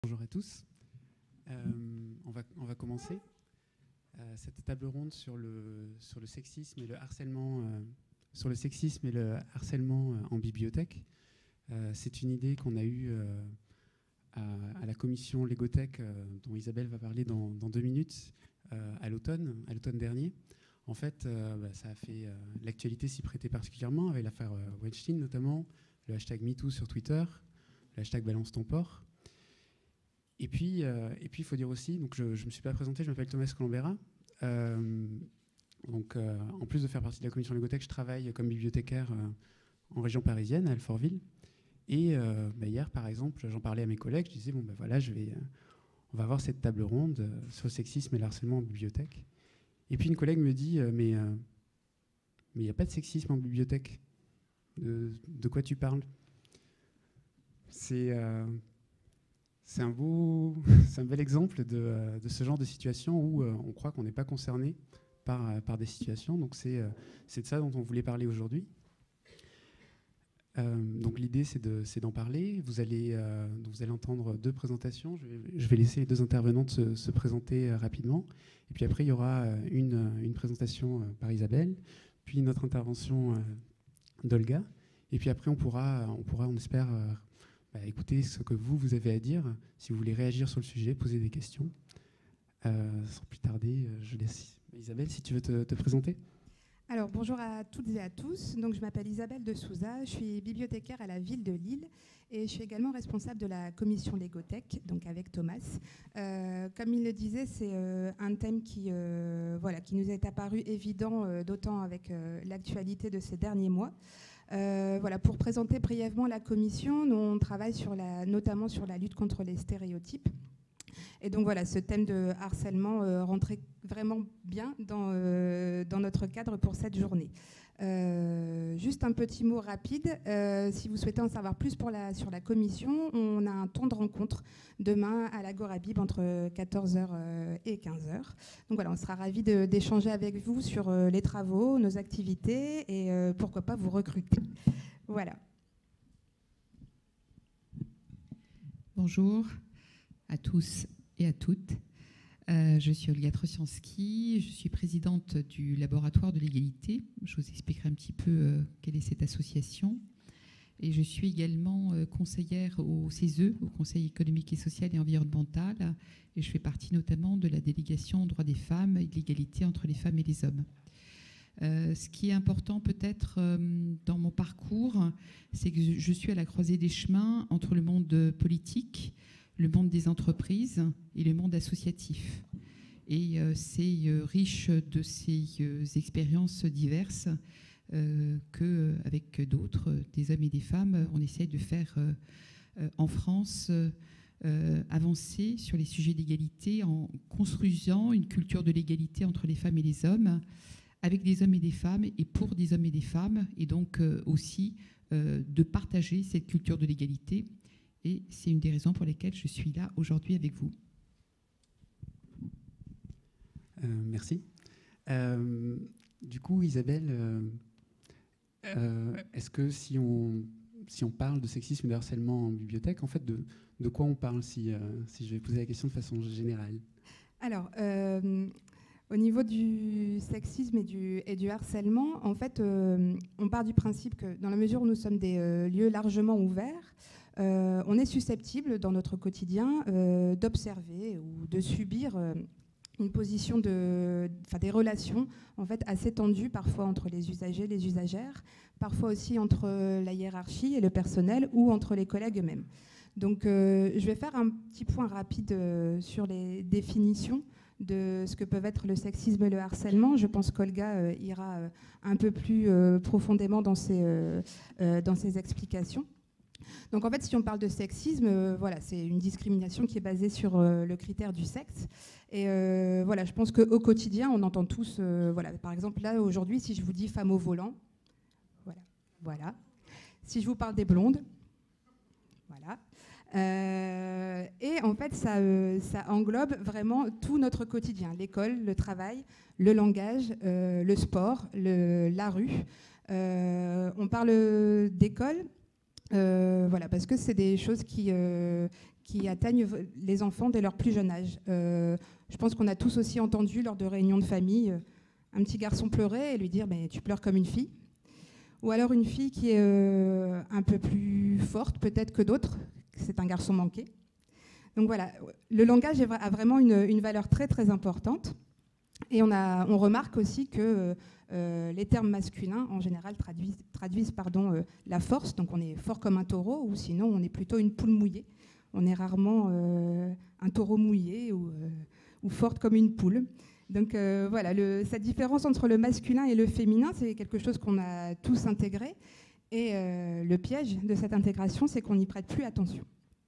Bonjour à tous. On va commencer cette table ronde sur le sexisme et le harcèlement, en bibliothèque. C'est une idée qu'on a eue à la commission Légothèque, dont Isabelle va parler dans 2 minutes, à l'automne dernier. En fait, ça a fait l'actualité s'y prêtait particulièrement avec l'affaire Weinstein notamment, le hashtag MeToo sur Twitter, le hashtag Balance ton porc. Et puis, il faut dire aussi, donc je ne me suis pas présenté, je m'appelle Thomas Colombera. En plus de faire partie de la commission Légothèque, je travaille comme bibliothécaire en région parisienne, à Alfortville. Et hier, par exemple, j'en parlais à mes collègues, je disais, on va avoir cette table ronde sur le sexisme et le harcèlement en bibliothèque. Et puis une collègue me dit, mais il n'y a pas de sexisme en bibliothèque. De quoi tu parles ? C'est un bel exemple de ce genre de situation où on croit qu'on n'est pas concerné par des situations. Donc c'est de ça dont on voulait parler aujourd'hui. Donc l'idée, c'est d'en parler. Vous allez entendre 2 présentations. Je vais laisser les 2 intervenantes se présenter rapidement. Et puis après, il y aura une présentation par Isabelle, puis notre intervention d'Olga. Et puis après, on pourra on espère, écouter ce que vous avez à dire. Si vous voulez réagir sur le sujet, poser des questions. Sans plus tarder, je laisse Isabelle, si tu veux te présenter. Alors, bonjour à toutes et à tous. Donc, je m'appelle Isabelle de Souza, je suis bibliothécaire à la ville de Lille et je suis également responsable de la commission Légothèque, donc avec Thomas. Comme il le disait, c'est un thème qui nous est apparu évident, d'autant avec l'actualité de ces derniers mois. Pour présenter brièvement la commission, nous, on travaille notamment sur la lutte contre les stéréotypes. Et donc voilà, ce thème de harcèlement rentrait vraiment bien dans notre cadre pour cette journée. Juste un petit mot rapide, si vous souhaitez en savoir plus sur la commission, on a un temps de rencontre demain à l'Agora Bib entre 14h et 15h. Donc voilà, on sera ravis d'échanger avec vous sur les travaux, nos activités et pourquoi pas vous recruter. Voilà. Bonjour à tous et à toutes. Je suis Olga Trosianski, je suis présidente du laboratoire de l'égalité. Je vous expliquerai un petit peu quelle est cette association. Et je suis également conseillère au CESE, au Conseil économique et social et environnemental. Et je fais partie notamment de la délégation aux droits des femmes et de l'égalité entre les femmes et les hommes. Ce qui est important peut-être dans mon parcours, c'est que je suis à la croisée des chemins entre le monde politique, le monde des entreprises et le monde associatif. Et c'est riche de ces expériences diverses qu'avec d'autres, des hommes et des femmes, on essaie de faire en France avancer sur les sujets d'égalité en construisant une culture de l'égalité entre les femmes et les hommes, avec des hommes et des femmes et pour des hommes et des femmes, et donc aussi de partager cette culture de l'égalité. Et c'est une des raisons pour lesquelles je suis là aujourd'hui avec vous. Merci. Du coup, Isabelle, est-ce que si on parle de sexisme et de harcèlement en bibliothèque, en fait, de quoi on parle si je vais poser la question de façon générale ? Alors, au niveau du sexisme et du harcèlement, en fait, on part du principe que dans la mesure où nous sommes des lieux largement ouverts, on est susceptible dans notre quotidien d'observer ou de subir une position des relations en fait assez tendues parfois entre les usagers, les usagères, parfois aussi entre la hiérarchie et le personnel ou entre les collègues eux-mêmes. Donc je vais faire un petit point rapide sur les définitions de ce que peuvent être le sexisme et le harcèlement. Je pense qu'Olga ira un peu plus profondément dans ses explications. Donc en fait, si on parle de sexisme, c'est une discrimination qui est basée sur le critère du sexe. Et je pense qu'au quotidien, on entend tous, par exemple, là, aujourd'hui, si je vous dis femme au volant, voilà. Si je vous parle des blondes, voilà. Et en fait, ça englobe vraiment tout notre quotidien, l'école, le travail, le langage, le sport, la rue. On parle d'école, parce que c'est des choses qui qui atteignent les enfants dès leur plus jeune âge. Je pense qu'on a tous aussi entendu lors de réunions de famille un petit garçon pleurer et lui dire « tu pleures comme une fille ». Ou alors une fille qui est un peu plus forte peut-être que d'autres, c'est un garçon manqué. Donc voilà, le langage a vraiment une valeur très très importante. Et on remarque aussi que les termes masculins, en général, traduisent la force. Donc on est fort comme un taureau, ou sinon on est plutôt une poule mouillée. On est rarement un taureau mouillé ou forte comme une poule. Donc voilà, cette différence entre le masculin et le féminin, c'est quelque chose qu'on a tous intégré. Et le piège de cette intégration, c'est qu'on n'y prête plus attention.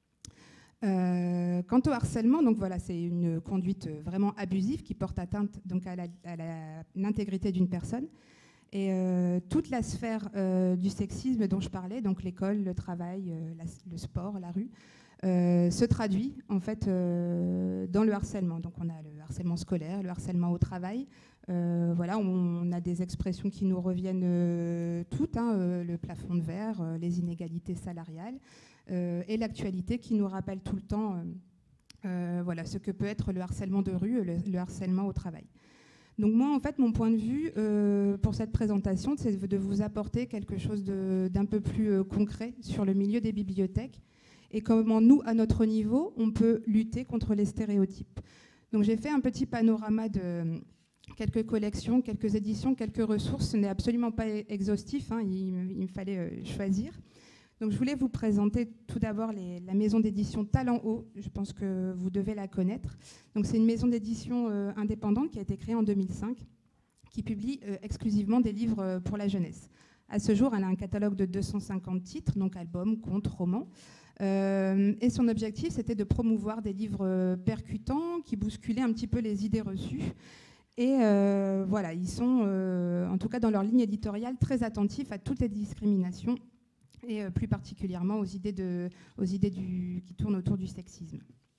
Quant au harcèlement, donc voilà, c'est une conduite vraiment abusive qui porte atteinte donc à l'intégrité d'une personne. Et toute la sphère du sexisme dont je parlais, donc l'école, le travail, le sport, la rue, se traduit en fait dans le harcèlement. Donc on a le harcèlement scolaire, le harcèlement au travail. Voilà, on a des expressions qui nous reviennent toutes, le plafond de verre, les inégalités salariales. Et l'actualité qui nous rappelle tout le temps voilà, ce que peut être le harcèlement de rue, le harcèlement au travail. Donc moi, en fait, mon point de vue pour cette présentation, c'est de vous apporter quelque chose d'un peu plus concret sur le milieu des bibliothèques et comment nous, à notre niveau, on peut lutter contre les stéréotypes. Donc j'ai fait un petit panorama de quelques collections, quelques éditions, quelques ressources. Ce n'est absolument pas exhaustif, il me fallait choisir. Donc, je voulais vous présenter tout d'abord la maison d'édition Talent Haut. Je pense que vous devez la connaître. Donc, c'est une maison d'édition indépendante qui a été créée en 2005, qui publie exclusivement des livres pour la jeunesse. À ce jour, elle a un catalogue de 250 titres, donc albums, contes, romans. Et son objectif, c'était de promouvoir des livres percutants qui bousculaient un petit peu les idées reçues. Et voilà, ils sont, en tout cas dans leur ligne éditoriale, très attentifs à toutes les discriminations et plus particulièrement aux idées qui tournent autour du sexisme.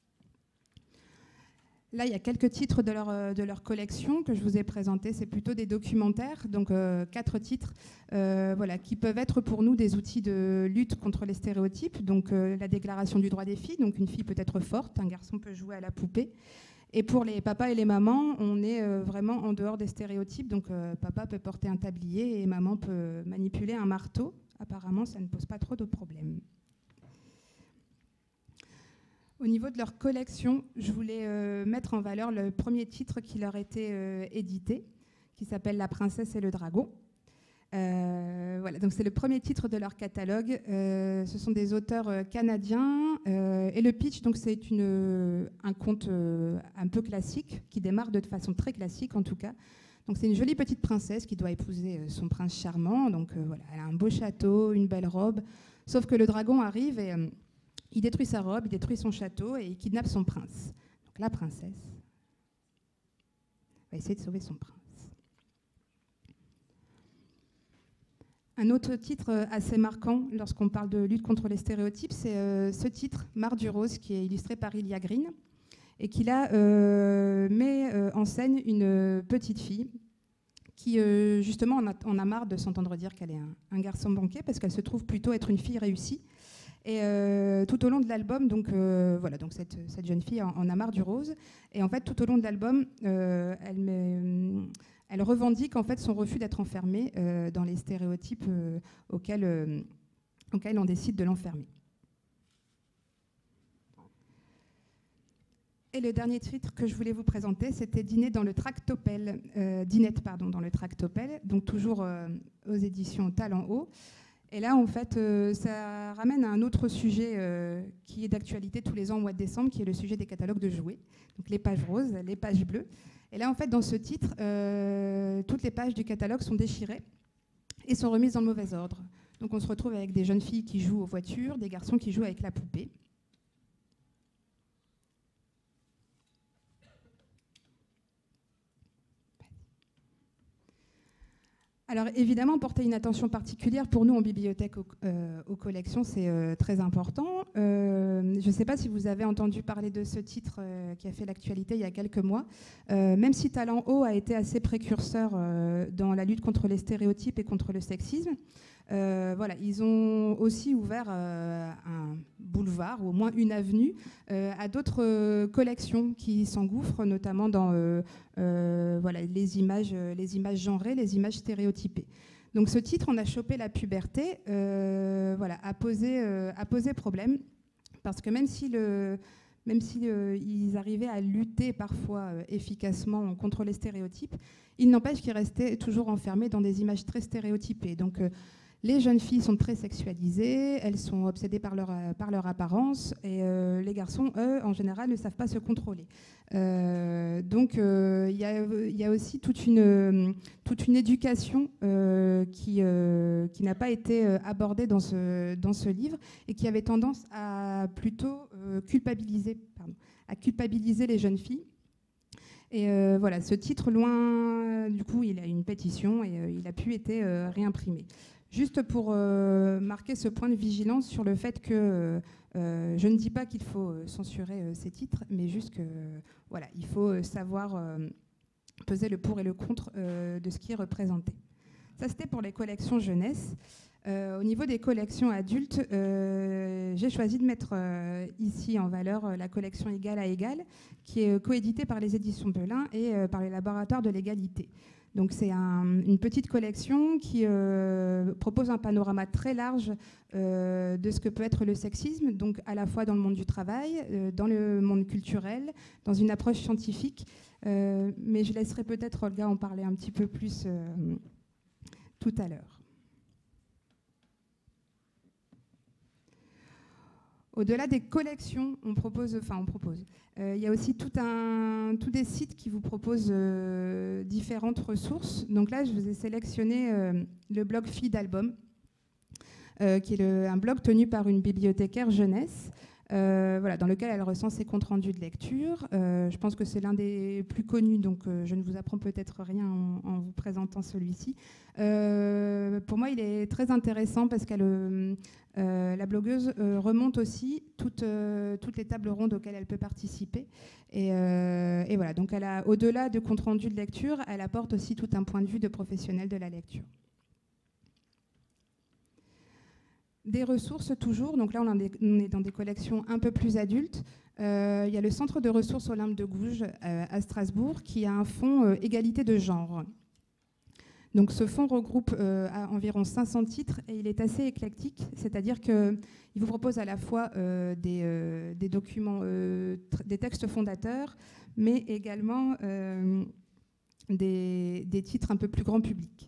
Là, il y a quelques titres de leur collection que je vous ai présentés. C'est plutôt des documentaires, donc 4 titres voilà, qui peuvent être pour nous des outils de lutte contre les stéréotypes. Donc la déclaration du droit des filles, donc une fille peut être forte, un garçon peut jouer à la poupée. Et pour les papas et les mamans, on est vraiment en dehors des stéréotypes. Donc papa peut porter un tablier et maman peut manipuler un marteau. Apparemment, ça ne pose pas trop de problèmes. Au niveau de leur collection, je voulais mettre en valeur le premier titre qui leur était édité, qui s'appelle La princesse et le dragon. Voilà, donc c'est le premier titre de leur catalogue. Ce sont des auteurs canadiens. Et le pitch, donc c'est un conte un peu classique, qui démarre de façon très classique en tout cas. Donc c'est une jolie petite princesse qui doit épouser son prince charmant. Donc voilà, elle a un beau château, une belle robe. Sauf que le dragon arrive et il détruit sa robe, il détruit son château et il kidnappe son prince. Donc la princesse va essayer de sauver son prince. Un autre titre assez marquant lorsqu'on parle de lutte contre les stéréotypes, c'est ce titre, Marre du rose, qui est illustré par Ilia Green, et qui là met en scène une petite fille qui justement en a marre de s'entendre dire qu'elle est un garçon banquet parce qu'elle se trouve plutôt être une fille réussie. Et tout au long de l'album, donc voilà, donc cette jeune fille en a marre du rose. Et en fait, tout au long de l'album, elle revendique en fait son refus d'être enfermée dans les stéréotypes auxquels on décide de l'enfermer. Et le dernier titre que je voulais vous présenter, c'était Dinette dans le Tractopelle, dans le Tractopelle, donc toujours aux éditions Talent Haut. Et là, en fait, ça ramène à un autre sujet qui est d'actualité tous les ans au mois de décembre, qui est le sujet des catalogues de jouets, donc les pages roses, les pages bleues. Et là, en fait, dans ce titre, toutes les pages du catalogue sont déchirées et sont remises dans le mauvais ordre. Donc on se retrouve avec des jeunes filles qui jouent aux voitures, des garçons qui jouent avec la poupée. Alors évidemment, porter une attention particulière pour nous en bibliothèque aux collections, c'est très important. Je ne sais pas si vous avez entendu parler de ce titre qui a fait l'actualité il y a quelques mois. Même si Talent Haut a été assez précurseur dans la lutte contre les stéréotypes et contre le sexisme, Voilà, ils ont aussi ouvert un boulevard, ou au moins une avenue, à d'autres collections qui s'engouffrent, notamment dans voilà, les images genrées, les images stéréotypées. Donc ce titre, On a chopé la puberté, voilà, a posé problème, parce que même si ils arrivaient à lutter parfois efficacement contre les stéréotypes, il n'empêche qu'ils restaient toujours enfermés dans des images très stéréotypées. Donc les jeunes filles sont très sexualisées, elles sont obsédées par leur apparence, et les garçons, eux, en général, ne savent pas se contrôler. Donc il y a aussi toute une éducation qui n'a pas été abordée dans ce livre, et qui avait tendance à plutôt culpabiliser les jeunes filles. Et voilà, ce titre, du coup, il a une pétition, et il a pu être réimprimé. Juste pour marquer ce point de vigilance sur le fait que je ne dis pas qu'il faut censurer ces titres, mais juste que voilà, il faut savoir peser le pour et le contre de ce qui est représenté. Ça, c'était pour les collections jeunesse. Au niveau des collections adultes, j'ai choisi de mettre ici en valeur la collection Égal à Égal, qui est coéditée par les éditions Belin et par les laboratoires de l'égalité. Donc c'est une petite collection qui propose un panorama très large de ce que peut être le sexisme, donc à la fois dans le monde du travail, dans le monde culturel, dans une approche scientifique. Mais je laisserai peut-être Olga en parler un petit peu plus tout à l'heure. Au-delà des collections, il y a aussi tous des sites qui vous proposent différentes ressources. Donc là, je vous ai sélectionné le blog Filles d'Album, qui est un blog tenu par une bibliothécaire jeunesse, voilà, dans lequel elle recense ses comptes rendus de lecture. Je pense que c'est l'un des plus connus, donc je ne vous apprends peut-être rien en vous présentant celui-ci. Pour moi, il est très intéressant parce qu'elle... la blogueuse remonte aussi toutes les tables rondes auxquelles elle peut participer. Et voilà, donc au-delà de compte rendu de lecture, elle apporte aussi tout un point de vue de professionnel de la lecture. Des ressources toujours, donc là on est dans des collections un peu plus adultes. Il y a le Centre de ressources Olympe de Gouges à Strasbourg qui a un fonds égalité de genre. Donc ce fonds regroupe environ 500 titres et il est assez éclectique, c'est-à-dire qu'il vous propose à la fois des documents, des textes fondateurs, mais également des titres un peu plus grand public.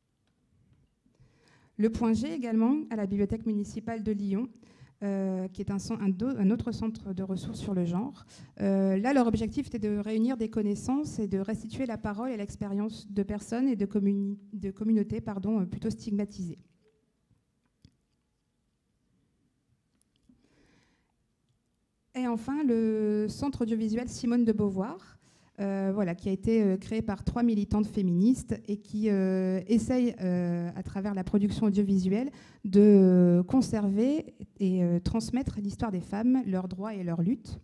Le Point G également, à la Bibliothèque municipale de Lyon, qui est un autre centre de ressources sur le genre. Là, leur objectif était de réunir des connaissances et de restituer la parole et l'expérience de personnes et de communautés plutôt stigmatisées. Et enfin, le centre audiovisuel Simone de Beauvoir, voilà, qui a été créé par 3 militantes féministes et qui essaye, à travers la production audiovisuelle, de conserver et transmettre l'histoire des femmes, leurs droits et leurs luttes.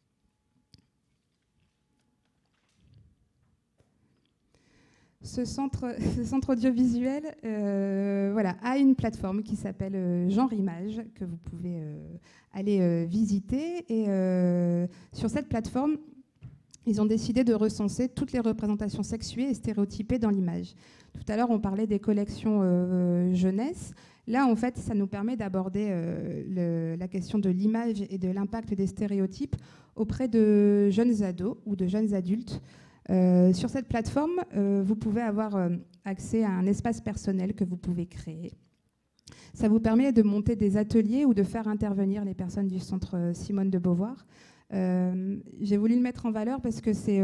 Ce centre audiovisuel voilà, a une plateforme qui s'appelle Genre Image, que vous pouvez aller visiter. Et sur cette plateforme, ils ont décidé de recenser toutes les représentations sexuées et stéréotypées dans l'image. Tout à l'heure, on parlait des collections jeunesse. Là, en fait, ça nous permet d'aborder la question de l'image et de l'impact des stéréotypes auprès de jeunes ados ou de jeunes adultes. Sur cette plateforme, vous pouvez avoir accès à un espace personnel que vous pouvez créer. Ça vous permet de monter des ateliers ou de faire intervenir les personnes du centre Simone de Beauvoir. J'ai voulu le mettre en valeur parce que c'est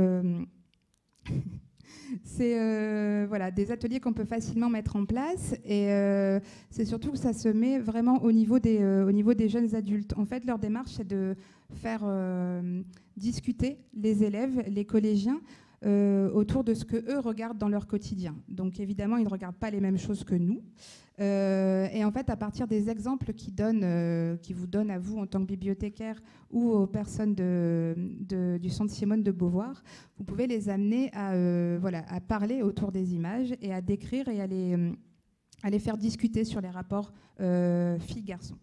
voilà, des ateliers qu'on peut facilement mettre en place et c'est surtout que ça se met vraiment au niveau des jeunes adultes. En fait, leur démarche, c'est de faire discuter les élèves, les collégiens, autour de ce qu'eux regardent dans leur quotidien. Donc évidemment, ils ne regardent pas les mêmes choses que nous. Et en fait, à partir des exemples qu'ils vous donnent à vous en tant que bibliothécaire ou aux personnes du centre Simone de Beauvoir, vous pouvez les amener à parler autour des images et à décrire et à à les faire discuter sur les rapports filles-garçons.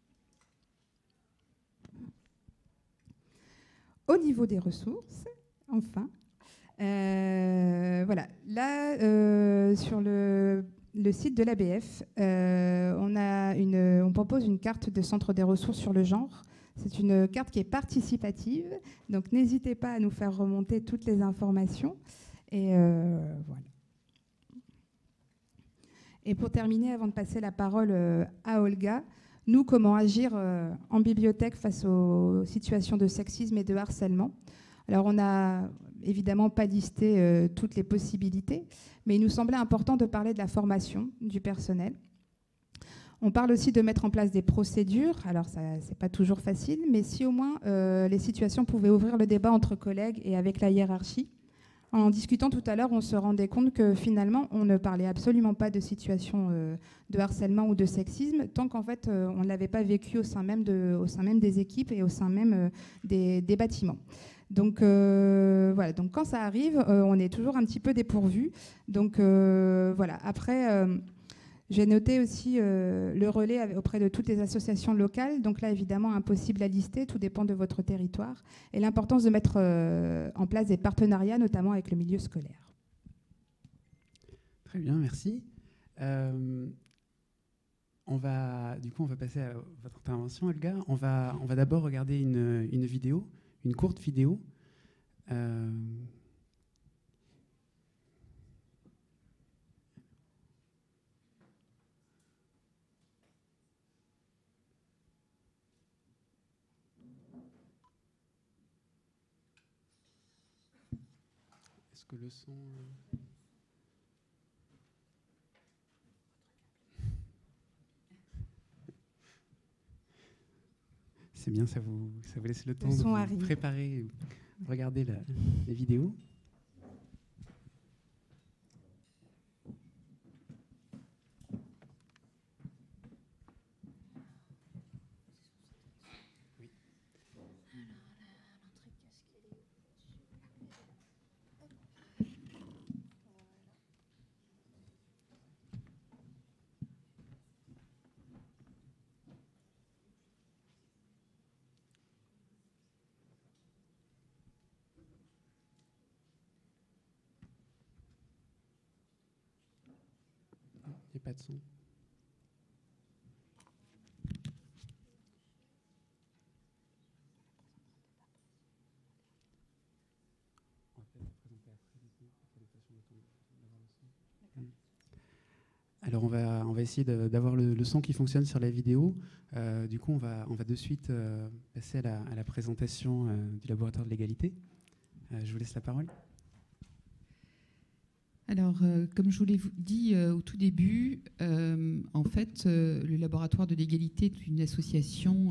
Au niveau des ressources, enfin, voilà. Là, sur le site de l'ABF, on propose une carte de centre des ressources sur le genre. C'est une carte qui est participative, donc n'hésitez pas à nous faire remonter toutes les informations. Et voilà. Et pour terminer, avant de passer la parole à Olga, nous, comment agir en bibliothèque face aux situations de sexisme et de harcèlement? Alors, on n'a évidemment pas listé toutes les possibilités, mais il nous semblait important de parler de la formation du personnel. On parle aussi de mettre en place des procédures. Alors, ce n'est pas toujours facile, mais si au moins les situations pouvaient ouvrir le débat entre collègues et avec la hiérarchie. En discutant tout à l'heure, on se rendait compte que finalement, on ne parlait absolument pas de situation de harcèlement ou de sexisme tant qu'en fait, on ne l'avait pas vécu au sein même des équipes et au sein même des bâtiments. Donc voilà, donc quand ça arrive, on est toujours un petit peu dépourvu. Donc voilà, après... j'ai noté aussi le relais auprès de toutes les associations locales. Donc là, évidemment, impossible à lister, tout dépend de votre territoire. Et l'importance de mettre en place des partenariats, notamment avec le milieu scolaire. Très bien, merci. On va passer à votre intervention, Olga. On va d'abord regarder une vidéo, une courte vidéo. Est-ce que le son... C'est bien, ça vous laisse le temps de vous préparer, de regarder les vidéos. Il n'y a pas de son. Alors on va essayer d'avoir le son qui fonctionne sur la vidéo. Du coup, on va de suite passer à la présentation du laboratoire de l'égalité. Je vous laisse la parole. Alors, comme je vous l'ai dit au tout début, en fait, le laboratoire de l'égalité est une association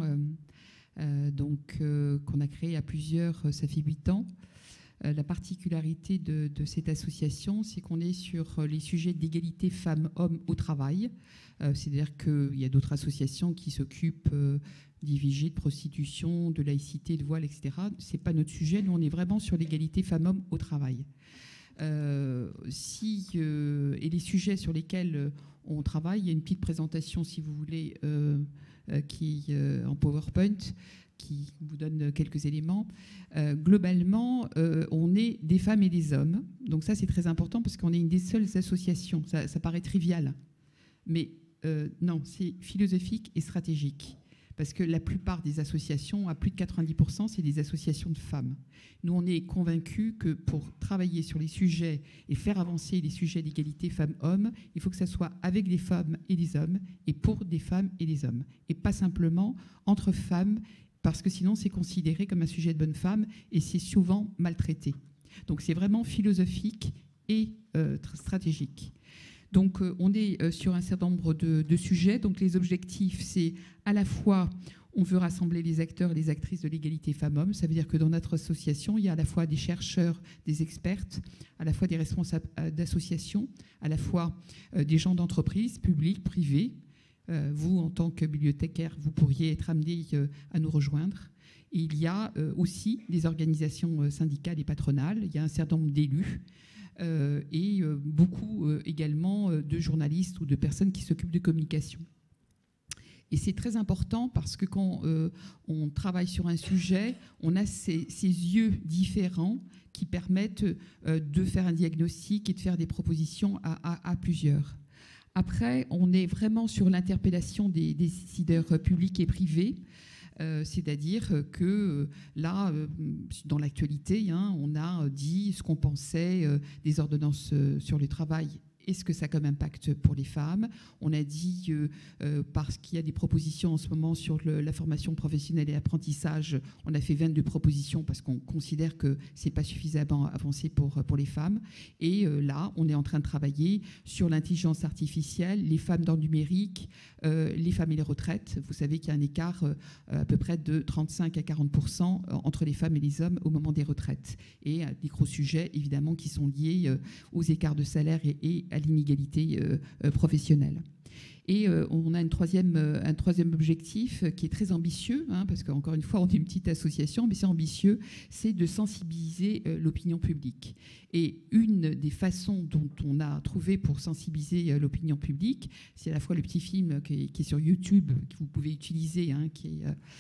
qu'on a créée à plusieurs, ça fait 8 ans. La particularité de cette association, c'est qu'on est sur les sujets d'égalité femmes-hommes au travail. C'est-à-dire qu'il y a d'autres associations qui s'occupent d'IVG, de prostitution, de laïcité, de voile, etc. Ce n'est pas notre sujet. Nous, on est vraiment sur l'égalité femmes-hommes au travail. Et les sujets sur lesquels on travaille, il y a une petite présentation, si vous voulez, en PowerPoint, qui vous donne quelques éléments. Globalement, on est des femmes et des hommes. Donc ça, c'est très important parce qu'on est une des seules associations. Ça paraît trivial. Mais non, c'est philosophique et stratégique. Parce que la plupart des associations, à plus de 90%, c'est des associations de femmes. Nous, on est convaincus que pour travailler sur les sujets et faire avancer les sujets d'égalité femmes-hommes, il faut que ça soit avec des femmes et des hommes et pour des femmes et des hommes. Et pas simplement entre femmes, parce que sinon, c'est considéré comme un sujet de bonne femme et c'est souvent maltraité. Donc, c'est vraiment philosophique et stratégique. Donc, on est sur un certain nombre de sujets. Donc, les objectifs, c'est à la fois, on veut rassembler les acteurs et les actrices de l'égalité femmes-hommes. Ça veut dire que dans notre association, il y a à la fois des chercheurs, des expertes, à la fois des responsables d'associations, à la fois des gens d'entreprise, publics, privés. Vous, en tant que bibliothécaire, vous pourriez être amené à nous rejoindre. Et il y a aussi des organisations syndicales et patronales, il y a un certain nombre d'élus et beaucoup également de journalistes ou de personnes qui s'occupent de communication. Et c'est très important parce que quand on travaille sur un sujet, on a ces yeux différents qui permettent de faire un diagnostic et de faire des propositions à plusieurs. Après, on est vraiment sur l'interpellation des décideurs publics et privés. C'est-à-dire que là, dans l'actualité, on a dit ce qu'on pensait des ordonnances sur le travail. Est-ce que ça a comme impact pour les femmes? On a dit, parce qu'il y a des propositions en ce moment sur la formation professionnelle et l'apprentissage, on a fait 22 propositions parce qu'on considère que ce n'est pas suffisamment avancé pour les femmes. Et là, on est en train de travailler sur l'intelligence artificielle, les femmes dans le numérique, les femmes et les retraites. Vous savez qu'il y a un écart à peu près de 35 à 40% entre les femmes et les hommes au moment des retraites. Et des gros sujets, évidemment, qui sont liés aux écarts de salaire et à l'inégalité professionnelle. Et on a un troisième objectif qui est très ambitieux, parce qu'encore une fois, on est une petite association, mais c'est ambitieux, c'est de sensibiliser l'opinion publique. Et une des façons dont on a trouvé pour sensibiliser l'opinion publique, c'est à la fois le petit film qui est sur YouTube, que vous pouvez utiliser, qui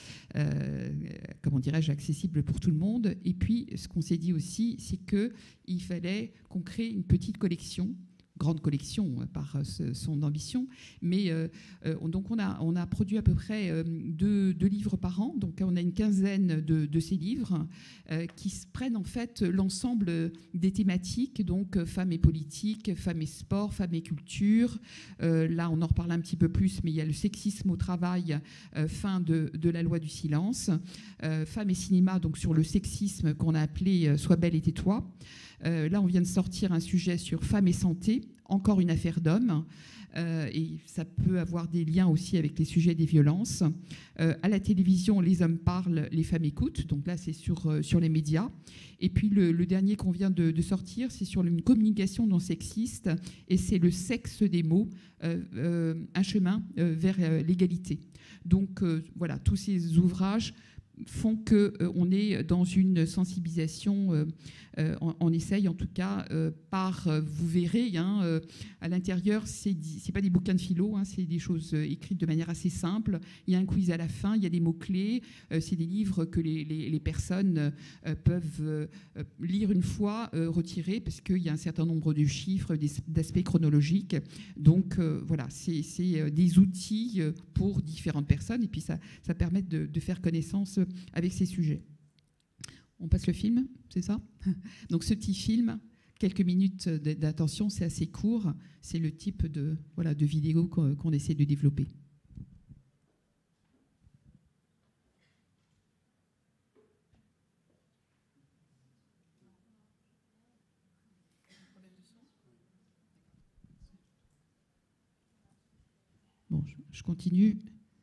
est, comment dirais-je, accessible pour tout le monde. Et puis, ce qu'on s'est dit aussi, c'est qu'il fallait qu'on crée une petite collection, grande collection par son ambition, mais donc on a produit à peu près 2 livres par an, donc on a une quinzaine de ces livres qui prennent en fait l'ensemble des thématiques, donc femmes et politique, femmes et sport, femmes et culture, là on en reparle un petit peu plus, mais il y a le sexisme au travail, fin de la loi du silence, femmes et cinéma, donc sur le sexisme qu'on a appelé Sois belle et tais-toi. Là, on vient de sortir un sujet sur femmes et santé, encore une affaire d'hommes, et ça peut avoir des liens aussi avec les sujets des violences. À la télévision, les hommes parlent, les femmes écoutent, donc là, c'est sur les médias. Et puis, le dernier qu'on vient de sortir, c'est sur une communication non sexiste, et c'est le sexe des mots, un chemin vers l'égalité. Donc, voilà, tous ces ouvrages font qu'on est dans une sensibilisation, on essaye en tout cas, vous verrez, à l'intérieur, c'est pas des bouquins de philo, c'est des choses écrites de manière assez simple. Il y a un quiz à la fin, il y a des mots-clés, c'est des livres que les personnes peuvent lire une fois, retirer, parce qu'il y a un certain nombre de chiffres, d'aspects chronologiques. Donc voilà, c'est des outils pour différentes personnes, et puis ça permet de faire connaissance avec ces sujets. On passe le film, c'est ça? Donc ce petit film, quelques minutes d'attention, c'est assez court. C'est le type de vidéo qu'on essaie de développer. Bon, je continue.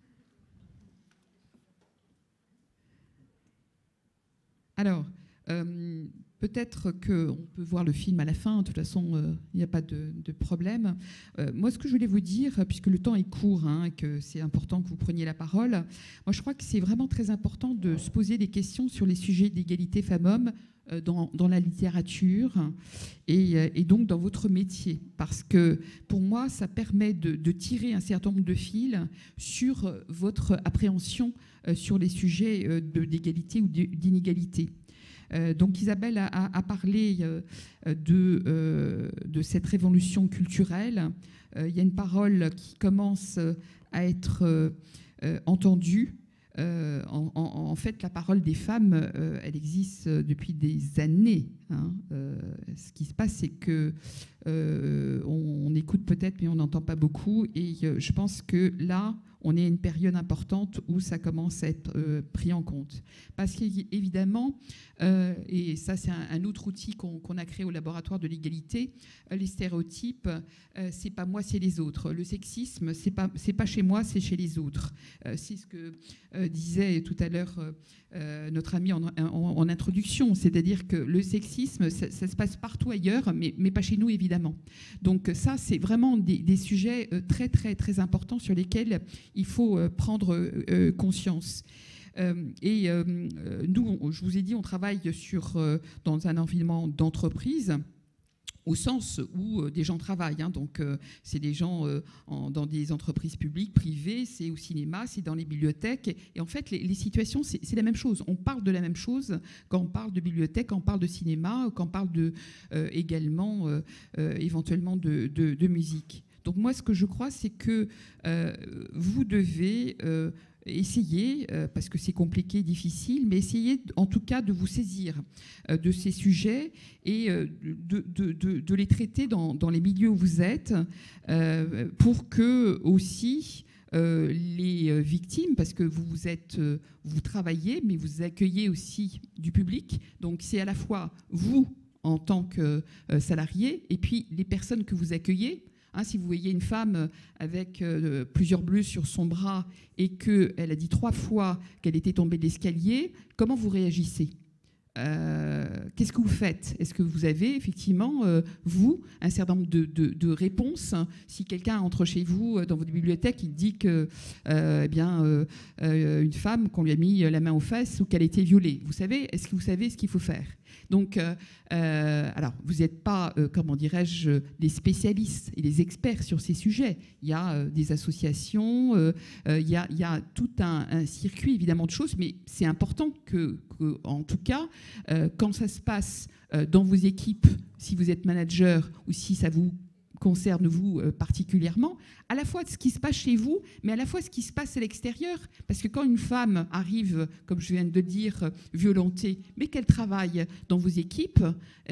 Alors, peut-être qu'on peut voir le film à la fin, de toute façon, il n'y a pas de problème. Moi, ce que je voulais vous dire, puisque le temps est court, et que c'est important que vous preniez la parole, moi, je crois que c'est vraiment très important de se poser des questions sur les sujets d'égalité femmes-hommes dans la littérature et donc dans votre métier. Parce que, pour moi, ça permet de tirer un certain nombre de fils sur votre appréhension sur les sujets d'égalité ou d'inégalité. Donc Isabelle a parlé de cette révolution culturelle. Il y a une parole qui commence à être entendue. En fait, la parole des femmes, elle existe depuis des années. Ce qui se passe, c'est que on écoute peut-être, mais on n'entend pas beaucoup. Et je pense que là, on est à une période importante où ça commence à être pris en compte. Parce qu'évidemment, et ça c'est un autre outil qu'on a créé au laboratoire de l'égalité, les stéréotypes, c'est pas moi, c'est les autres. Le sexisme, c'est pas chez moi, c'est chez les autres. C'est ce que disait tout à l'heure notre ami en introduction, c'est-à-dire que le sexisme, ça se passe partout ailleurs, mais pas chez nous, évidemment. Donc ça, c'est vraiment des sujets très, très, très importants sur lesquels il faut prendre conscience. Nous, je vous ai dit, on travaille dans un environnement d'entreprise, au sens où des gens travaillent. Donc, c'est des gens dans des entreprises publiques, privées, c'est au cinéma, c'est dans les bibliothèques. Et en fait, les situations, c'est la même chose. On parle de la même chose quand on parle de bibliothèque, quand on parle de cinéma, quand on parle également, éventuellement, de musique. Donc, moi, ce que je crois, c'est que vous devez... essayez, parce que c'est compliqué, difficile, mais essayez en tout cas de vous saisir de ces sujets et de les traiter dans les milieux où vous êtes, pour que aussi les victimes, parce que vous travaillez, mais vous accueillez aussi du public, donc c'est à la fois vous en tant que salarié et puis les personnes que vous accueillez. Si vous voyez une femme avec plusieurs bleus sur son bras et qu'elle a dit 3 fois qu'elle était tombée de l'escalier, comment vous réagissez ? Qu'est-ce que vous faites ? Est-ce que vous avez effectivement, vous, un certain nombre de réponses ? Si quelqu'un entre chez vous dans votre bibliothèque, il dit que une femme, qu'on lui a mis la main aux fesses ou qu'elle a été violée, est-ce que vous savez ce qu'il faut faire ? Donc, alors, vous n'êtes pas, comment dirais-je, des spécialistes et des experts sur ces sujets. Il y a des associations, il y a tout un circuit, évidemment, de choses, mais c'est important que, en tout cas, quand ça se passe dans vos équipes, si vous êtes manager ou si ça vous concerne vous particulièrement, à la fois ce qui se passe chez vous, mais à la fois ce qui se passe à l'extérieur. Parce que quand une femme arrive, comme je viens de dire, violentée, mais qu'elle travaille dans vos équipes,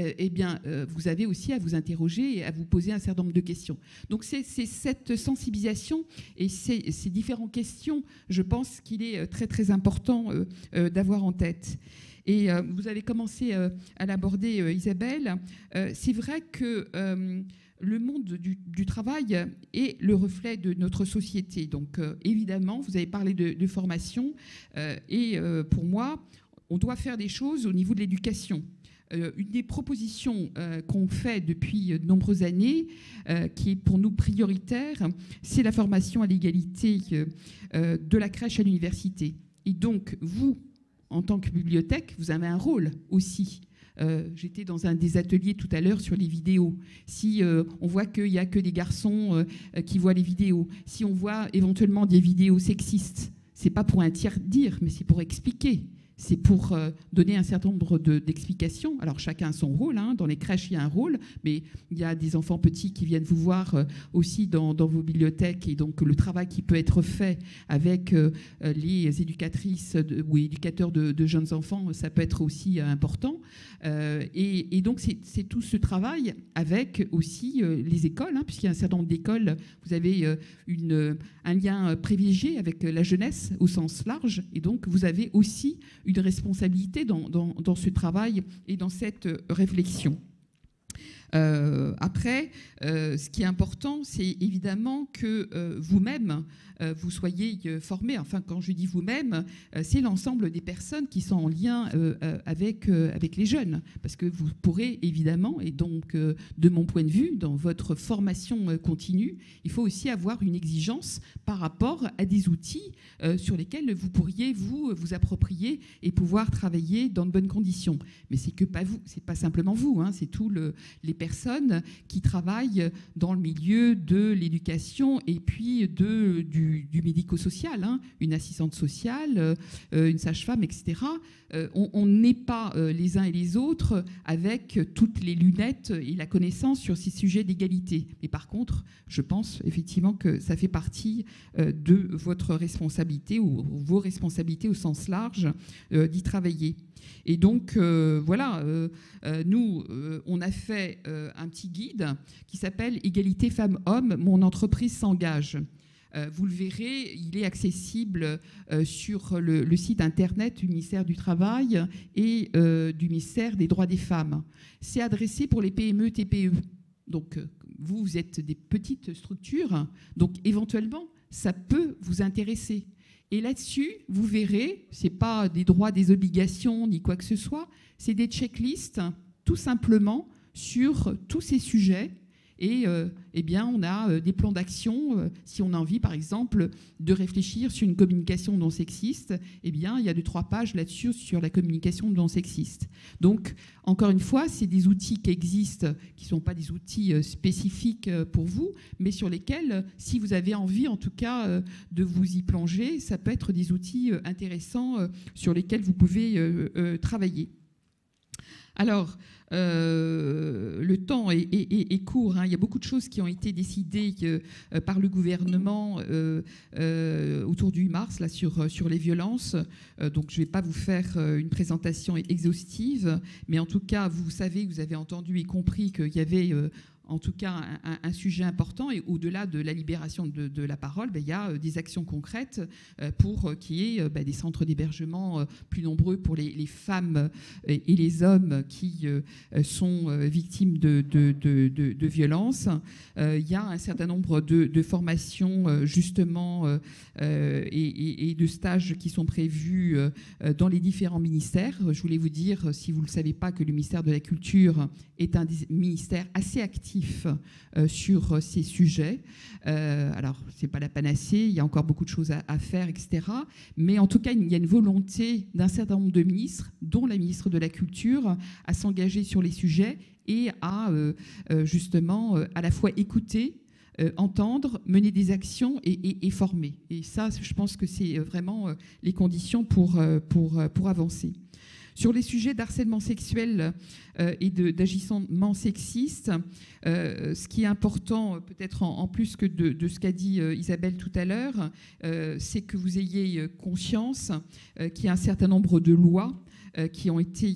vous avez aussi à vous interroger et à vous poser un certain nombre de questions. Donc c'est cette sensibilisation et ces différentes questions, je pense qu'il est très très important d'avoir en tête. Et vous avez commencé à l'aborder, Isabelle. C'est vrai que le monde du travail est le reflet de notre société. Donc, évidemment, vous avez parlé de formation. Pour moi, on doit faire des choses au niveau de l'éducation. Une des propositions qu'on fait depuis de nombreuses années, qui est pour nous prioritaire, c'est la formation à l'égalité de la crèche à l'université. Et donc, vous, en tant que bibliothèque, vous avez un rôle aussi. J'étais dans un des ateliers tout à l'heure sur les vidéos. Si on voit qu'il n'y a que des garçons qui voient les vidéos, si on voit éventuellement des vidéos sexistes, c'est pas pour interdire, mais c'est pour expliquer. C'est pour donner un certain nombre d'explications. Alors chacun a son rôle, dans les crèches il y a un rôle, mais il y a des enfants petits qui viennent vous voir aussi dans vos bibliothèques, et donc le travail qui peut être fait avec les éducatrices ou éducateurs de jeunes enfants, ça peut être aussi important. Et donc c'est tout ce travail avec aussi les écoles, puisqu'il y a un certain nombre d'écoles, vous avez un lien privilégié avec la jeunesse au sens large, et donc vous avez aussi une responsabilité dans ce travail et dans cette réflexion. Après, ce qui est important, c'est évidemment que vous-même, vous soyez formés. Enfin, quand je dis vous-même, c'est l'ensemble des personnes qui sont en lien avec les jeunes. Parce que vous pourrez évidemment, et donc de mon point de vue, dans votre formation continue, il faut aussi avoir une exigence par rapport à des outils sur lesquels vous pourriez vous approprier et pouvoir travailler dans de bonnes conditions. Mais c'est que pas vous, c'est pas simplement vous, c'est tous les personnes qui travaillent dans le milieu de l'éducation et puis du médico-social, une assistante sociale, une sage-femme, etc. On n'est pas les uns et les autres avec toutes les lunettes et la connaissance sur ces sujets d'égalité. Mais par contre, je pense effectivement que ça fait partie de votre responsabilité ou vos responsabilités au sens large d'y travailler. Et donc, voilà, nous, on a fait un petit guide qui s'appelle « Égalité femmes-hommes, mon entreprise s'engage ». Vous le verrez, il est accessible sur le site internet du ministère du Travail et du ministère des Droits des Femmes. C'est adressé pour les PME, TPE. Donc, vous êtes des petites structures, donc éventuellement, ça peut vous intéresser. Et là-dessus, vous verrez, ce n'est pas des droits, des obligations, ni quoi que ce soit, c'est des checklists, tout simplement, sur tous ces sujets. Et eh bien, on a des plans d'action. Si on a envie, par exemple, de réfléchir sur une communication non sexiste, eh bien, il y a 2-3 pages là-dessus sur la communication non sexiste. Donc, encore une fois, c'est des outils qui existent, qui ne sont pas des outils spécifiques pour vous, mais sur lesquels, si vous avez envie, en tout cas, de vous y plonger, ça peut être des outils intéressants sur lesquels vous pouvez travailler. Alors, le temps est court, hein. Il y a beaucoup de choses qui ont été décidées par le gouvernement autour du 8 mars là, sur les violences. Donc, je ne vais pas vous faire une présentation exhaustive, mais en tout cas, vous savez, vous avez entendu et compris qu'il y avait... en tout cas un sujet important, et au-delà de la libération de la parole, il y a des actions concrètes pour qu'il y ait des centres d'hébergement plus nombreux pour les femmes et les hommes qui sont victimes de violences. Il y a un certain nombre de formations justement et de stages qui sont prévus dans les différents ministères. Je voulais vous dire, si vous ne le savez pas, que le ministère de la Culture est un ministère assez actif sur ces sujets. Alors, ce n'est pas la panacée, il y a encore beaucoup de choses à faire, etc. Mais en tout cas, il y a une volonté d'un certain nombre de ministres, dont la ministre de la Culture, à s'engager sur les sujets et à justement à la fois écouter, entendre, mener des actions et former. Et ça, je pense que c'est vraiment les conditions pour avancer. Sur les sujets d'harcèlement sexuel et d'agissement sexiste, ce qui est important, peut-être en plus que de ce qu'a dit Isabelle tout à l'heure, c'est que vous ayez conscience qu'il y a un certain nombre de lois qui ont été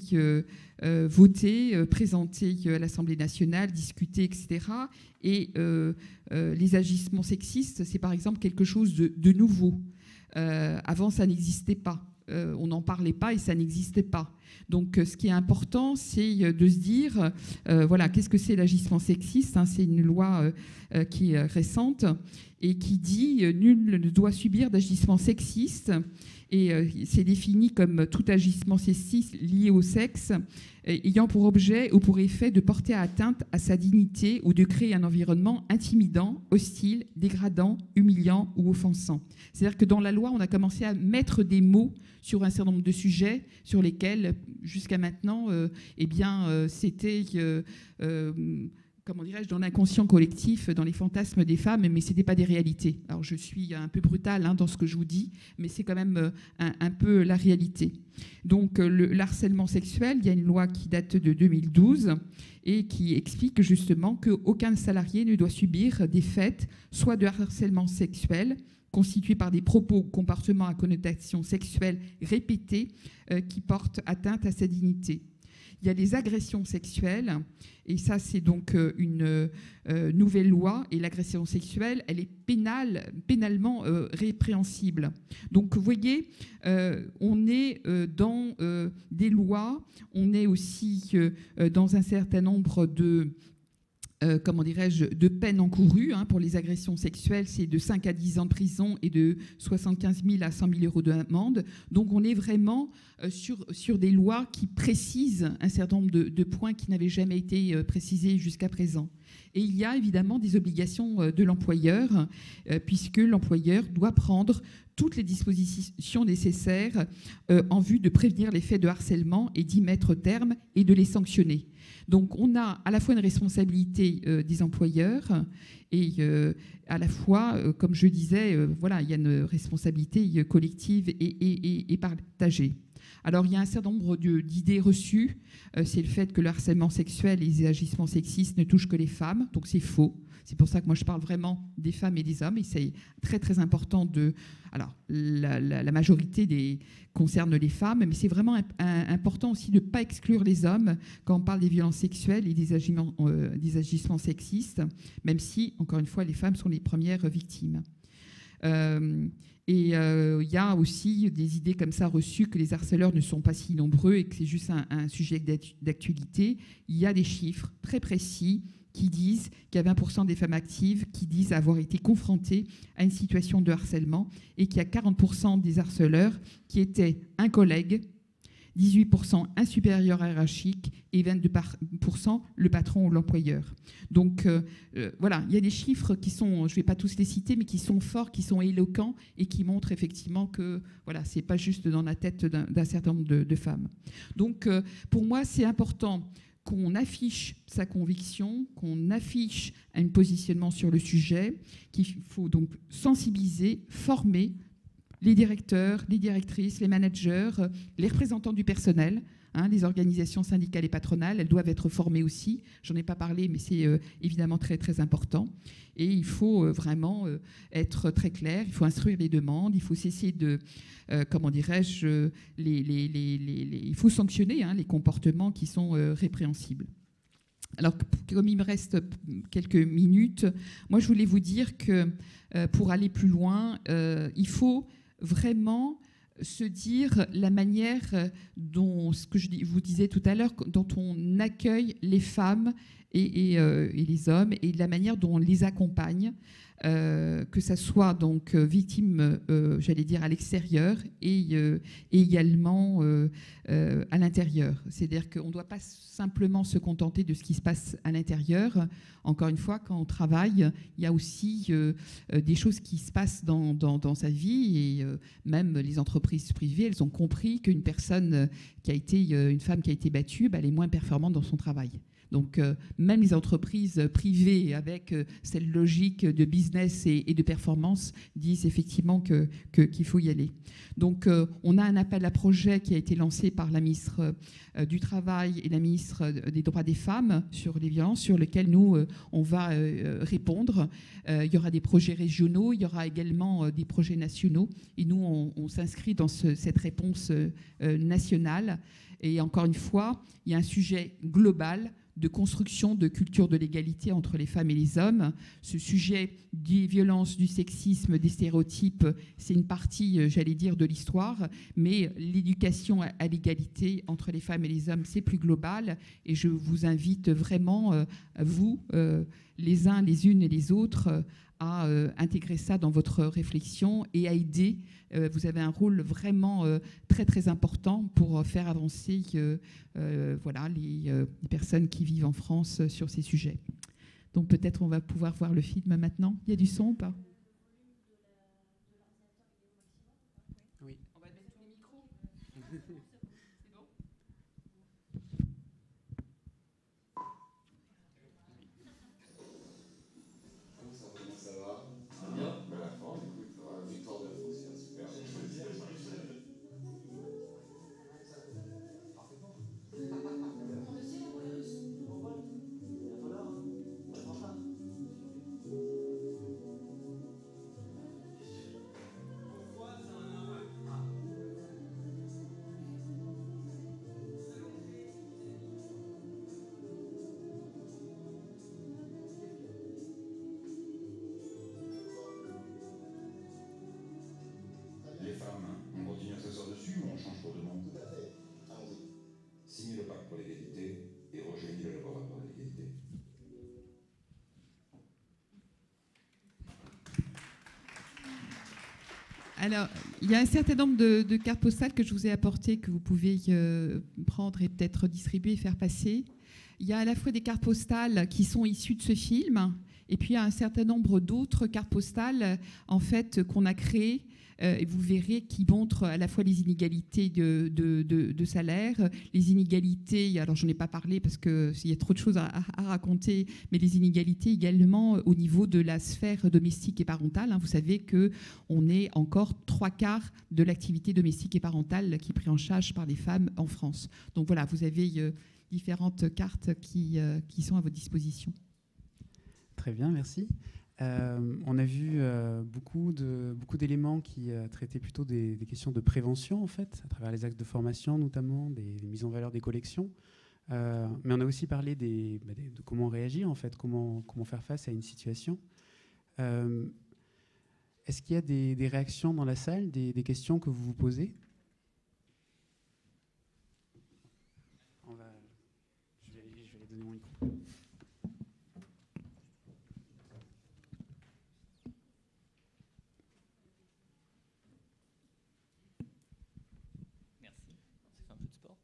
votées, présentées à l'Assemblée nationale, discutées, etc. Et les agissements sexistes, c'est par exemple quelque chose de nouveau. Avant, ça n'existait pas. On n'en parlait pas et ça n'existait pas. Donc, ce qui est important, c'est de se dire, voilà, qu'est-ce que c'est l'agissement sexiste, hein, c'est une loi qui est récente et qui dit « Nul ne doit subir d'agissement sexiste ». Et c'est défini comme tout agissement sexiste lié au sexe ayant pour objet ou pour effet de porter atteinte à sa dignité ou de créer un environnement intimidant, hostile, dégradant, humiliant ou offensant. C'est-à-dire que dans la loi, on a commencé à mettre des mots sur un certain nombre de sujets sur lesquels, jusqu'à maintenant, c'était... comment dirais-je, dans l'inconscient collectif, dans les fantasmes des femmes, mais ce n'était pas des réalités. Alors, je suis un peu brutale dans ce que je vous dis, mais c'est quand même un peu la réalité. Donc, le harcèlement sexuel, il y a une loi qui date de 2012 et qui explique justement qu'aucun salarié ne doit subir des faits, soit de harcèlement sexuel, constitués par des propos ou comportements à connotation sexuelle répétés qui portent atteinte à sa dignité. Il y a les agressions sexuelles, et ça, c'est donc une nouvelle loi, et l'agression sexuelle, elle est pénalement répréhensible. Donc, vous voyez, on est dans des lois, on est aussi dans un certain nombre de... de peines encourues pour les agressions sexuelles, c'est de 5 à 10 ans de prison et de 75 000 à 100 000 euros d'amende. Donc on est vraiment sur des lois qui précisent un certain nombre de points qui n'avaient jamais été précisés jusqu'à présent. Et il y a évidemment des obligations de l'employeur, puisque l'employeur doit prendre toutes les dispositions nécessaires en vue de prévenir les faits de harcèlement et d'y mettre terme et de les sanctionner. Donc on a à la fois une responsabilité des employeurs et à la fois, comme je disais, voilà, il y a une responsabilité collective et partagée. Alors il y a un certain nombre d'idées reçues, c'est le fait que le harcèlement sexuel et les agissements sexistes ne touchent que les femmes, donc c'est faux. C'est pour ça que moi je parle vraiment des femmes et des hommes, et c'est très très important de... Alors la majorité concerne les femmes, mais c'est vraiment important aussi de ne pas exclure les hommes quand on parle des violences sexuelles et des agissements sexistes, même si, encore une fois, les femmes sont les premières victimes. Et il y a aussi des idées comme ça reçues que les harceleurs ne sont pas si nombreux et que c'est juste un sujet d'actualité. Il y a des chiffres très précis qui disent qu'il y a 20% des femmes actives qui disent avoir été confrontées à une situation de harcèlement et qu'il y a 40% des harceleurs qui étaient un collègue, 18% un supérieur hiérarchique et 22% le patron ou l'employeur. Donc voilà, il y a des chiffres qui sont, je ne vais pas tous les citer, mais qui sont forts, qui sont éloquents et qui montrent effectivement que voilà, ce n'est pas juste dans la tête d'un certain nombre de femmes. Donc pour moi, c'est important qu'on affiche sa conviction, qu'on affiche un positionnement sur le sujet, qu'il faut donc sensibiliser, former les directeurs, les directrices, les managers, les représentants du personnel, les organisations syndicales et patronales, elles doivent être formées aussi. J'en ai pas parlé, mais c'est évidemment très, très important. Et il faut vraiment être très clair, il faut instruire les demandes, il faut cesser de, comment dirais-je, il faut sanctionner les comportements qui sont répréhensibles. Alors, comme il me reste quelques minutes, moi, je voulais vous dire que pour aller plus loin, il faut vraiment se dire la manière dont, ce que je vous disais tout à l'heure, dont on accueille les femmes et les hommes et la manière dont on les accompagne, que ça soit donc victime, j'allais dire, à l'extérieur et également à l'intérieur. C'est-à-dire qu'on ne doit pas simplement se contenter de ce qui se passe à l'intérieur. Encore une fois, quand on travaille, il y a aussi des choses qui se passent dans sa vie et même les entreprises privées, elles ont compris qu'une personne une femme qui a été battue, elle est moins performante dans son travail. Donc, même les entreprises privées avec cette logique de business et de performance disent effectivement qu'il faut y aller. Donc, on a un appel à projet qui a été lancé par la ministre du Travail et la ministre des Droits des Femmes sur les violences, sur lequel nous, on va répondre. Il y aura des projets régionaux, il y aura également des projets nationaux. Et nous, on s'inscrit dans cette réponse nationale. Et encore une fois, il y a un sujet global de construction de culture de l'égalité entre les femmes et les hommes. Ce sujet des violences, du sexisme, des stéréotypes, c'est une partie, j'allais dire, de l'histoire, mais l'éducation à l'égalité entre les femmes et les hommes, c'est plus global. Et je vous invite vraiment, vous, les uns, les unes et les autres, à intégrer ça dans votre réflexion et à aider. Vous avez un rôle vraiment très très important pour faire avancer voilà, les personnes qui vivent en France sur ces sujets. Donc peut-être on va pouvoir voir le film maintenant. Il y a du son ou pas? Oui. On va mettre tous les micros. C'est bon? Ça va? C'est bien. À la fin, écoute, victoire de la France, super. Les femmes, on continue à s'asseoir dessus ou on change pour demain? Tout à fait. Allons-y. Signez le pacte pour l'égalité et rejoignez le laboratoire de l'égalité. Alors, il y a un certain nombre de cartes postales que je vous ai apportées, que vous pouvez prendre et peut-être distribuer et faire passer. Il y a à la fois des cartes postales qui sont issues de ce film, et puis il y a un certain nombre d'autres cartes postales en fait, qu'on a créées, et vous verrez, qui montrent à la fois les inégalités de salaire, les inégalités, alors j'en ai pas parlé parce qu'il y a trop de choses à raconter, mais les inégalités également au niveau de la sphère domestique et parentale. Vous savez qu'on est encore 3/4 de l'activité domestique et parentale qui est prise en charge par les femmes en France. Donc voilà, vous avez différentes cartes qui sont à votre disposition. Très bien, merci. On a vu beaucoup d'éléments qui traitaient plutôt des questions de prévention, en fait, à travers les axes de formation notamment, des mises en valeur des collections. Mais on a aussi parlé de comment réagir, en fait, comment faire face à une situation. Est-ce qu'il y a des réactions dans la salle, des questions que vous vous posez? Je vais les donner mon micro. Merci. Ça fait un peu de sport.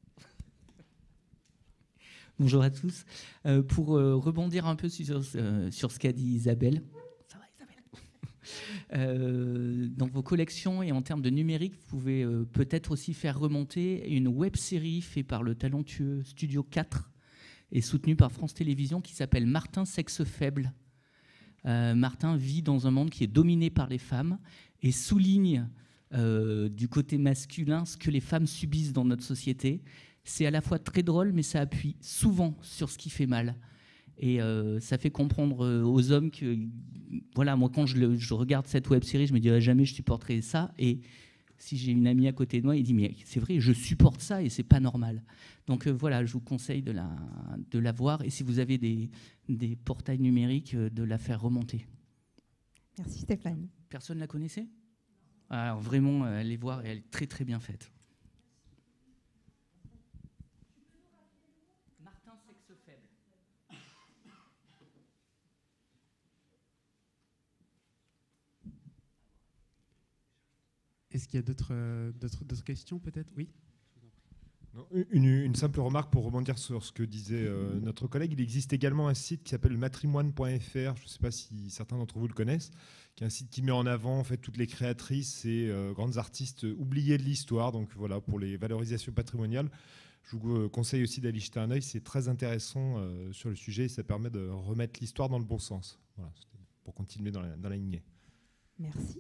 Bonjour à tous. Pour rebondir un peu sur ce qu'a dit Isabelle. Ça va, Isabelle. Dans vos collections et en termes de numérique, vous pouvez peut-être aussi faire remonter une web-série faite par le talentueux Studio 4 et soutenue par France Télévisions qui s'appelle Martin Sexe Faible. Martin vit dans un monde qui est dominé par les femmes et souligne du côté masculin ce que les femmes subissent dans notre société. C'est à la fois très drôle, mais ça appuie souvent sur ce qui fait mal. Et ça fait comprendre aux hommes que, voilà, moi quand je regarde cette web-série, je me dis jamais je supporterai ça. Et si j'ai une amie à côté de moi, il dit mais c'est vrai, je supporte ça et c'est pas normal. Donc voilà, je vous conseille de la voir. Et si vous avez des portails numériques, de la faire remonter. Merci Stéphane. Personne la connaissait ? Alors vraiment, allez voir, et elle est très très bien faite. Martin Sexe Faible. Est-ce qu'il y a d'autres questions peut-être ? Oui. Non, une simple remarque pour rebondir sur ce que disait notre collègue. Il existe également un site qui s'appelle matrimoine.fr. Je ne sais pas si certains d'entre vous le connaissent, qui est un site qui met en avant en fait toutes les créatrices et grandes artistes oubliées de l'histoire. Donc voilà, pour les valorisations patrimoniales, je vous conseille aussi d'aller jeter un œil. C'est très intéressant sur le sujet et ça permet de remettre l'histoire dans le bon sens. Voilà, pour continuer dans la lignée. Merci.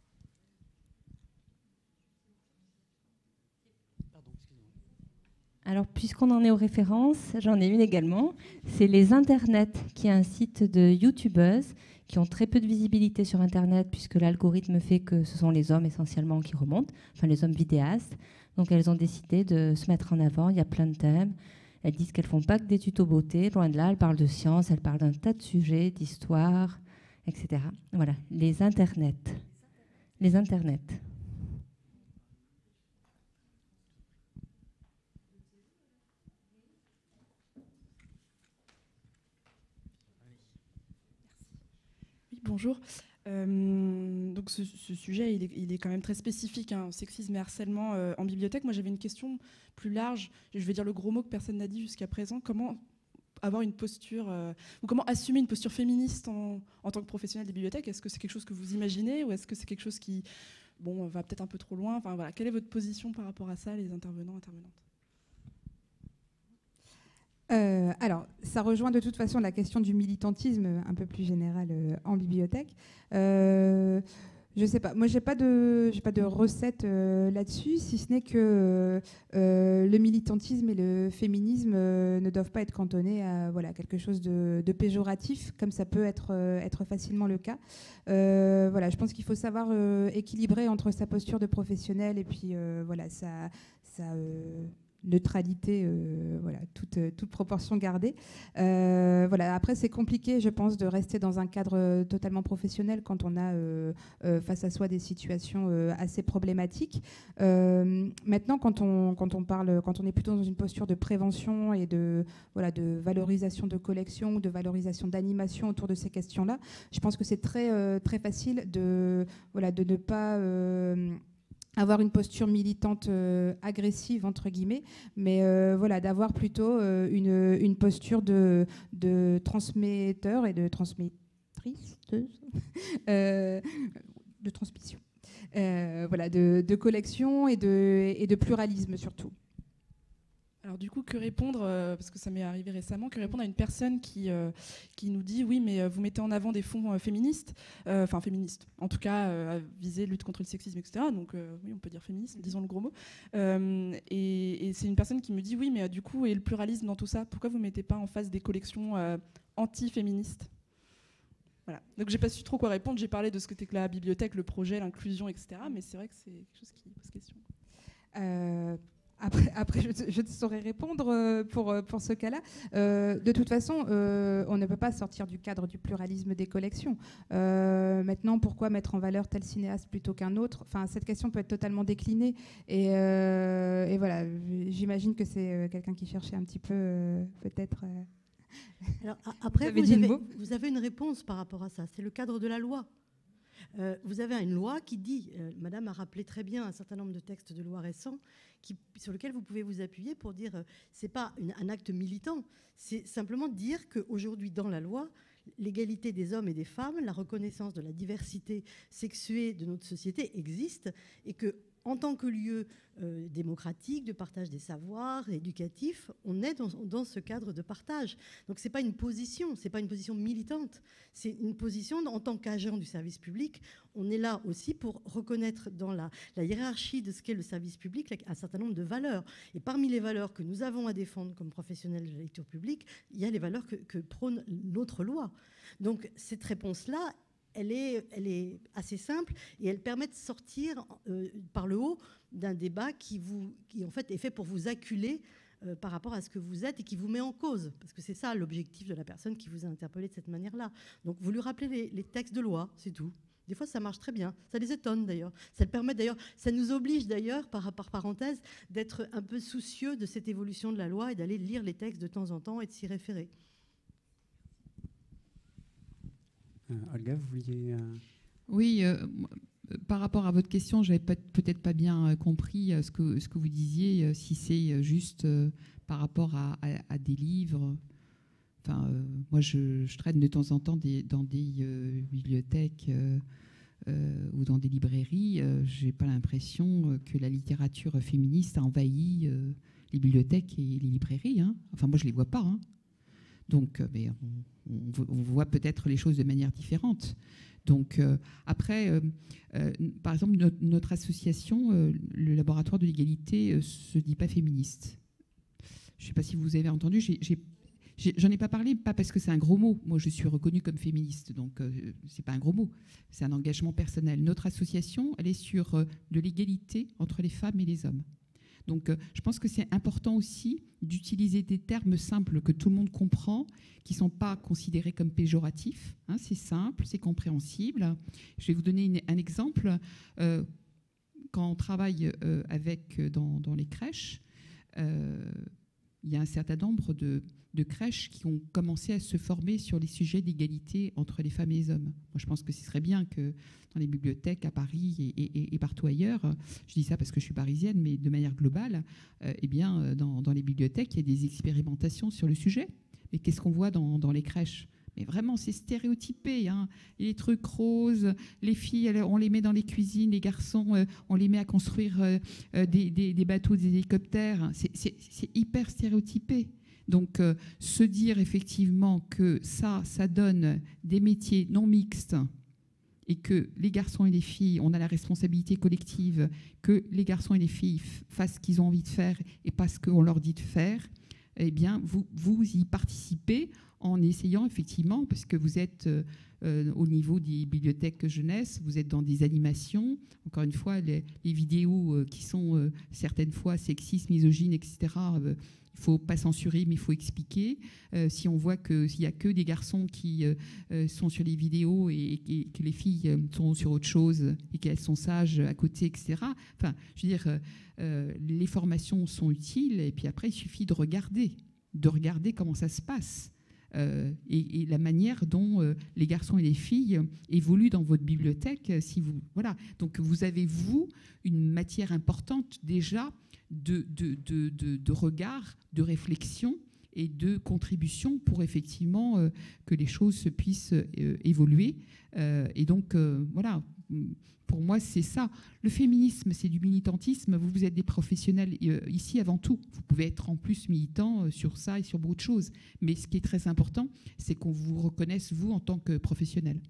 Alors, puisqu'on en est aux références, j'en ai une également. C'est Les Internets, qui est un site de youtubeuses qui ont très peu de visibilité sur Internet, puisque l'algorithme fait que ce sont les hommes essentiellement qui remontent, enfin les hommes vidéastes. Donc, elles ont décidé de se mettre en avant. Il y a plein de thèmes. Elles disent qu'elles ne font pas que des tutos beauté. Loin de là, elles parlent de science, elles parlent d'un tas de sujets, d'histoire, etc. Voilà, Les Internets. Les Internets. Bonjour. Donc ce sujet, il est quand même très spécifique, hein, sexisme et harcèlement en bibliothèque. Moi, j'avais une question plus large. Je vais dire le gros mot que personne n'a dit jusqu'à présent. Comment avoir une posture, ou comment assumer une posture féministe en tant que professionnel des bibliothèques ? Est-ce que c'est quelque chose que vous imaginez ou est-ce que c'est quelque chose qui va peut-être un peu trop loin ? Enfin, voilà. Quelle est votre position par rapport à ça, les intervenants, intervenantes ? Alors, ça rejoint de toute façon la question du militantisme un peu plus général en bibliothèque. Je sais pas, moi j'ai pas de recette là-dessus, si ce n'est que le militantisme et le féminisme ne doivent pas être cantonnés à quelque chose de péjoratif, comme ça peut être facilement le cas. Je pense qu'il faut savoir équilibrer entre sa posture de professionnel et puis sa neutralité, toute proportion gardée. Après, c'est compliqué, je pense, de rester dans un cadre totalement professionnel quand on a face à soi des situations assez problématiques. Maintenant, quand on est plutôt dans une posture de prévention et de valorisation de collection ou de valorisation d'animation autour de ces questions-là, je pense que c'est très, très facile de ne pas avoir une posture militante agressive, entre guillemets, mais d'avoir plutôt une posture de transmetteur et de transmettrice, de transmission, de collection et de pluralisme surtout. Alors du coup, que répondre, parce que ça m'est arrivé récemment, que répondre à une personne qui nous dit « Oui, mais vous mettez en avant des fonds féministes, féministes, en tout cas, à viser lutte contre le sexisme, etc. » Donc oui, on peut dire féminisme, disons le gros mot. Et c'est une personne qui me dit « Oui, mais du coup, et le pluralisme dans tout ça, pourquoi vous ne mettez pas en face des collections anti-féministes ?» Voilà. Donc j'ai pas su trop quoi répondre, j'ai parlé de ce que c'était que la bibliothèque, le projet, l'inclusion, etc. Mais c'est vrai que c'est quelque chose qui pose question. Après, je te saurais répondre pour ce cas-là. De toute façon, on ne peut pas sortir du cadre du pluralisme des collections. Maintenant, pourquoi mettre en valeur tel cinéaste plutôt qu'un autre ? Enfin, cette question peut être totalement déclinée. Et voilà, j'imagine que c'est quelqu'un qui cherchait un petit peu, peut-être... Alors, après, vous avez une réponse par rapport à ça. C'est le cadre de la loi. Vous avez une loi qui dit, Madame a rappelé très bien un certain nombre de textes de loi récents sur lesquels vous pouvez vous appuyer pour dire c'est pas un acte militant, c'est simplement dire qu'aujourd'hui dans la loi, l'égalité des hommes et des femmes, la reconnaissance de la diversité sexuée de notre société existe et que en tant que lieu démocratique, de partage des savoirs, éducatif, on est dans ce cadre de partage. Donc ce n'est pas une position militante, c'est une position en tant qu'agent du service public. On est là aussi pour reconnaître dans la hiérarchie de ce qu'est le service public un certain nombre de valeurs. Et parmi les valeurs que nous avons à défendre comme professionnels de la lecture publique, il y a les valeurs que prône notre loi. Donc cette réponse-là, elle est assez simple et elle permet de sortir par le haut d'un débat qui en fait est fait pour vous acculer par rapport à ce que vous êtes et qui vous met en cause. Parce que c'est ça l'objectif de la personne qui vous a interpellé de cette manière-là. Donc vous lui rappelez les textes de loi, c'est tout. Des fois, ça marche très bien. Ça les étonne d'ailleurs. Ça nous oblige d'ailleurs, par parenthèse, d'être un peu soucieux de cette évolution de la loi et d'aller lire les textes de temps en temps et de s'y référer. Olga, vous vouliez... Oui, par rapport à votre question, je n'avais peut-être pas bien compris ce que vous disiez, si c'est juste par rapport à des livres. Enfin, moi, je traîne de temps en temps dans des bibliothèques ou dans des librairies. Je n'ai pas l'impression que la littérature féministe a envahi les bibliothèques et les librairies. Hein. Enfin, moi, je ne les vois pas. Hein. Donc, mais on voit peut-être les choses de manière différente. Donc, après, par exemple, notre association, le laboratoire de l'égalité, se dit pas féministe. Je ne sais pas si vous avez entendu, j'en ai pas parlé, pas parce que c'est un gros mot. Moi, je suis reconnue comme féministe, donc c'est pas un gros mot. C'est un engagement personnel. Notre association, elle est sur de l'égalité entre les femmes et les hommes. Donc, je pense que c'est important aussi d'utiliser des termes simples que tout le monde comprend, qui ne sont pas considérés comme péjoratifs. Hein, c'est simple, c'est compréhensible. Je vais vous donner un exemple. Quand on travaille dans les crèches, il y a un certain nombre de crèches qui ont commencé à se former sur les sujets d'égalité entre les femmes et les hommes. Moi, je pense que ce serait bien que dans les bibliothèques à Paris et partout ailleurs, je dis ça parce que je suis parisienne, mais de manière globale, dans les bibliothèques, il y a des expérimentations sur le sujet. Mais qu'est-ce qu'on voit dans les crèches ? Mais vraiment, c'est stéréotypé. Hein. Les trucs roses, les filles, on les met dans les cuisines, les garçons, on les met à construire des bateaux, des hélicoptères. C'est hyper stéréotypé. Donc, se dire effectivement que ça donne des métiers non mixtes et que les garçons et les filles, on a la responsabilité collective que les garçons et les filles fassent ce qu'ils ont envie de faire et pas ce qu'on leur dit de faire, eh bien, vous y participez en essayant effectivement, parce que vous êtes au niveau des bibliothèques jeunesse, vous êtes dans des animations. Encore une fois, les vidéos qui sont certaines fois sexistes, misogynes, etc., il ne faut pas censurer, mais il faut expliquer. Si on voit qu'il n'y a que des garçons qui sont sur les vidéos et que les filles sont sur autre chose et qu'elles sont sages à côté, etc. Enfin, je veux dire, les formations sont utiles et puis après, il suffit de regarder comment ça se passe. Et la manière dont les garçons et les filles évoluent dans votre bibliothèque. Voilà. Donc, vous avez, une matière importante déjà de regard, de réflexion et de contribution pour effectivement que les choses puissent évoluer. Et donc, voilà, pour moi, c'est ça. Le féminisme, c'est du militantisme. Vous êtes des professionnels ici avant tout. Vous pouvez être en plus militant sur ça et sur beaucoup de choses. Mais ce qui est très important, c'est qu'on vous reconnaisse, vous, en tant que professionnel.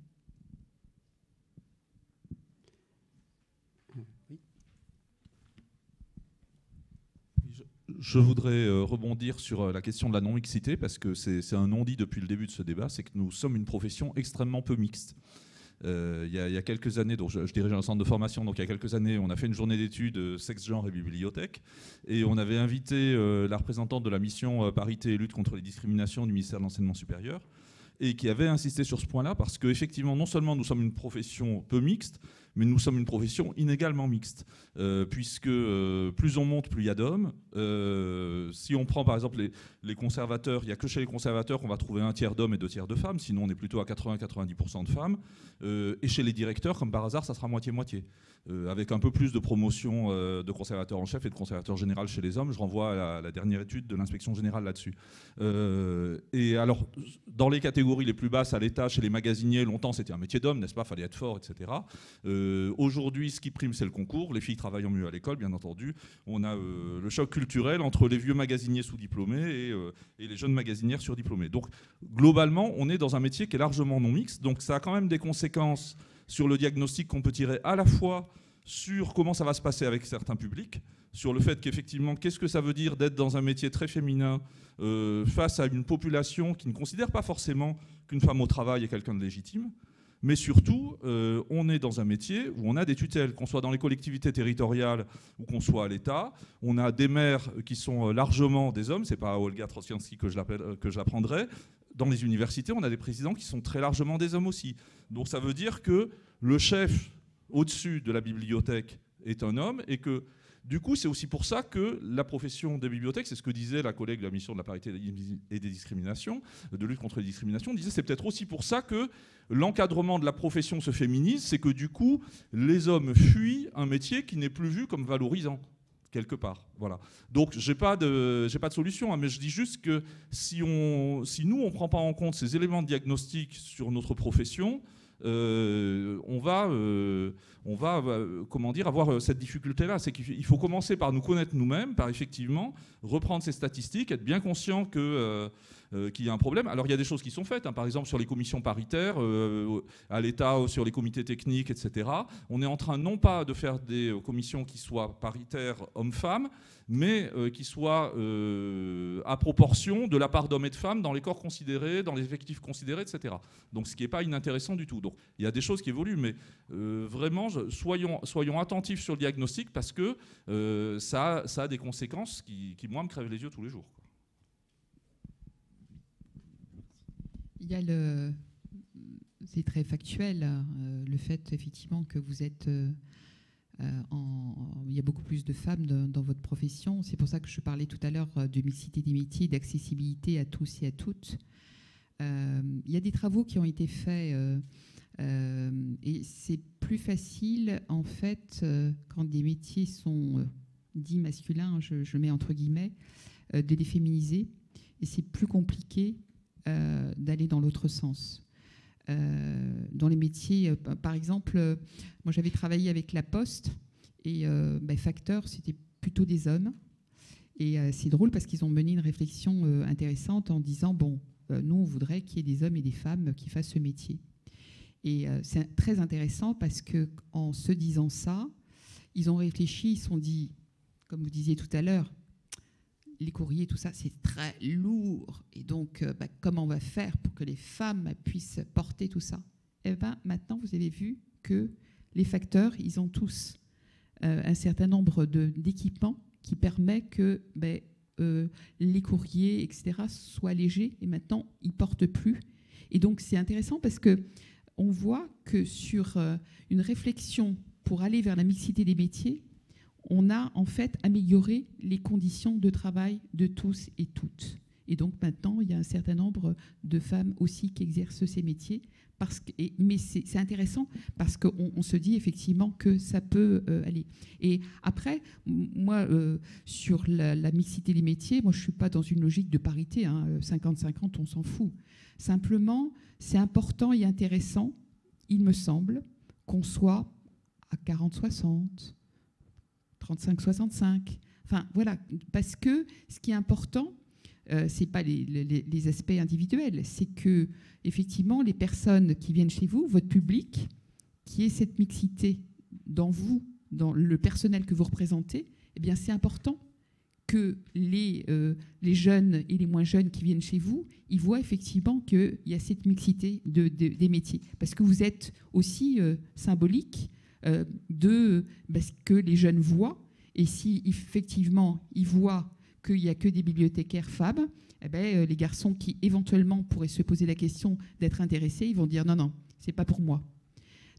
Je voudrais rebondir sur la question de la non-mixité, parce que c'est un non-dit depuis le début de ce débat, c'est que nous sommes une profession extrêmement peu mixte. Il y a quelques années, donc je dirige un centre de formation, donc il y a quelques années, on a fait une journée d'études sexe, genre et bibliothèque, et on avait invité la représentante de la mission parité et lutte contre les discriminations du ministère de l'Enseignement supérieur, et qui avait insisté sur ce point-là, parce qu'effectivement, non seulement nous sommes une profession peu mixte, mais nous sommes une profession inégalement mixte, puisque plus on monte, plus il y a d'hommes. Si on prend par exemple les conservateurs, il n'y a que chez les conservateurs qu'on va trouver 1 tiers d'hommes et 2 tiers de femmes, sinon on est plutôt à 80-90% de femmes. Et chez les directeurs, comme par hasard, ça sera moitié-moitié. Avec un peu plus de promotion de conservateurs en chef et de conservateurs général chez les hommes. Je renvoie à la dernière étude de l'inspection générale là-dessus. Et alors, dans les catégories les plus basses, à l'État, chez les magasiniers, longtemps c'était un métier d'homme, n'est-ce pas, fallait être fort, etc. Aujourd'hui, ce qui prime, c'est le concours. Les filles travaillant mieux à l'école, bien entendu. On a le choc culturel entre les vieux magasiniers sous-diplômés et les jeunes magasinières surdiplômées. Donc, globalement, on est dans un métier qui est largement non mixte. Donc, ça a quand même des conséquences sur le diagnostic qu'on peut tirer à la fois sur comment ça va se passer avec certains publics, sur le fait qu'effectivement, qu'est-ce que ça veut dire d'être dans un métier très féminin face à une population qui ne considère pas forcément qu'une femme au travail est quelqu'un de légitime, mais surtout, on est dans un métier où on a des tutelles, qu'on soit dans les collectivités territoriales ou qu'on soit à l'État. On a des maires qui sont largement des hommes, c'est pas à Olga Trosiansky que je l'apprendrai. Dans les universités, on a des présidents qui sont très largement des hommes aussi. Donc ça veut dire que le chef au-dessus de la bibliothèque est un homme et que du coup, c'est aussi pour ça que la profession des bibliothèques, c'est ce que disait la collègue de la mission de la parité et des discriminations, de lutte contre les discriminations, disait c'est peut-être aussi pour ça que l'encadrement de la profession se féminise, c'est que du coup, les hommes fuient un métier qui n'est plus vu comme valorisant, quelque part. Voilà. Donc, j'ai pas de solution, hein, mais je dis juste que si nous, on ne prend pas en compte ces éléments de diagnostic sur notre profession, on va comment dire, avoir cette difficulté-là. C'est qu'il faut commencer par nous connaître nous-mêmes, par effectivement reprendre ces statistiques, être bien conscient qu'il y a un problème. Alors il y a des choses qui sont faites, hein, par exemple sur les commissions paritaires, à l'État, sur les comités techniques, etc. On est en train non pas de faire des commissions qui soient paritaires hommes-femmes, mais qui soient à proportion de la part d'hommes et de femmes dans les corps considérés, dans les effectifs considérés, etc. Donc ce qui n'est pas inintéressant du tout. Donc il y a des choses qui évoluent, mais vraiment, soyons attentifs sur le diagnostic parce que ça a des conséquences qui, moi, me crèvent les yeux tous les jours. Il y a c'est très factuel, le fait effectivement que vous êtes il y a beaucoup plus de femmes dans votre profession. C'est pour ça que je parlais tout à l'heure de mixité des métiers, d'accessibilité à tous et à toutes. Il y a des travaux qui ont été faits et c'est plus facile en fait quand des métiers sont dits masculins, je mets entre guillemets, de les féminiser, et c'est plus compliqué d'aller dans l'autre sens. Dans les métiers, par exemple, moi j'avais travaillé avec La Poste et facteur, c'était plutôt des hommes. Et c'est drôle parce qu'ils ont mené une réflexion intéressante en disant bon, nous on voudrait qu'il y ait des hommes et des femmes qui fassent ce métier. Et c'est très intéressant parce qu'en se disant ça, ils ont réfléchi, ils se sont dit, comme vous disiez tout à l'heure, les courriers, tout ça, c'est très lourd. Et donc, comment on va faire pour que les femmes puissent porter tout ça? Eh bien, maintenant, vous avez vu que les facteurs, ils ont tous un certain nombre d'équipements qui permet que les courriers, etc., soient légers. Et maintenant, ils ne portent plus. Et donc, c'est intéressant parce qu'on voit que sur une réflexion pour aller vers la mixité des métiers, on a en fait amélioré les conditions de travail de tous et toutes. Et donc maintenant, il y a un certain nombre de femmes aussi qui exercent ces métiers. Mais c'est intéressant parce qu'on se dit effectivement que ça peut aller. Et après, moi, sur la mixité des métiers, moi je ne suis pas dans une logique de parité. 50-50, on s'en fout. Simplement, c'est important et intéressant, il me semble, qu'on soit à 40-60, 35-65. Enfin, voilà, parce que ce qui est important, ce n'est pas les aspects individuels, c'est que effectivement, les personnes qui viennent chez vous, votre public, qui ait cette mixité dans vous, dans le personnel que vous représentez, eh bien, c'est important que les jeunes et les moins jeunes qui viennent chez vous, ils voient effectivement qu'il y a cette mixité des métiers. Parce que vous êtes aussi symbolique de ce que les jeunes voient. Et si effectivement ils voient qu'il n'y a que des bibliothécaires femmes, eh ben, les garçons qui éventuellement pourraient se poser la question d'être intéressés, ils vont dire non, c'est pas pour moi.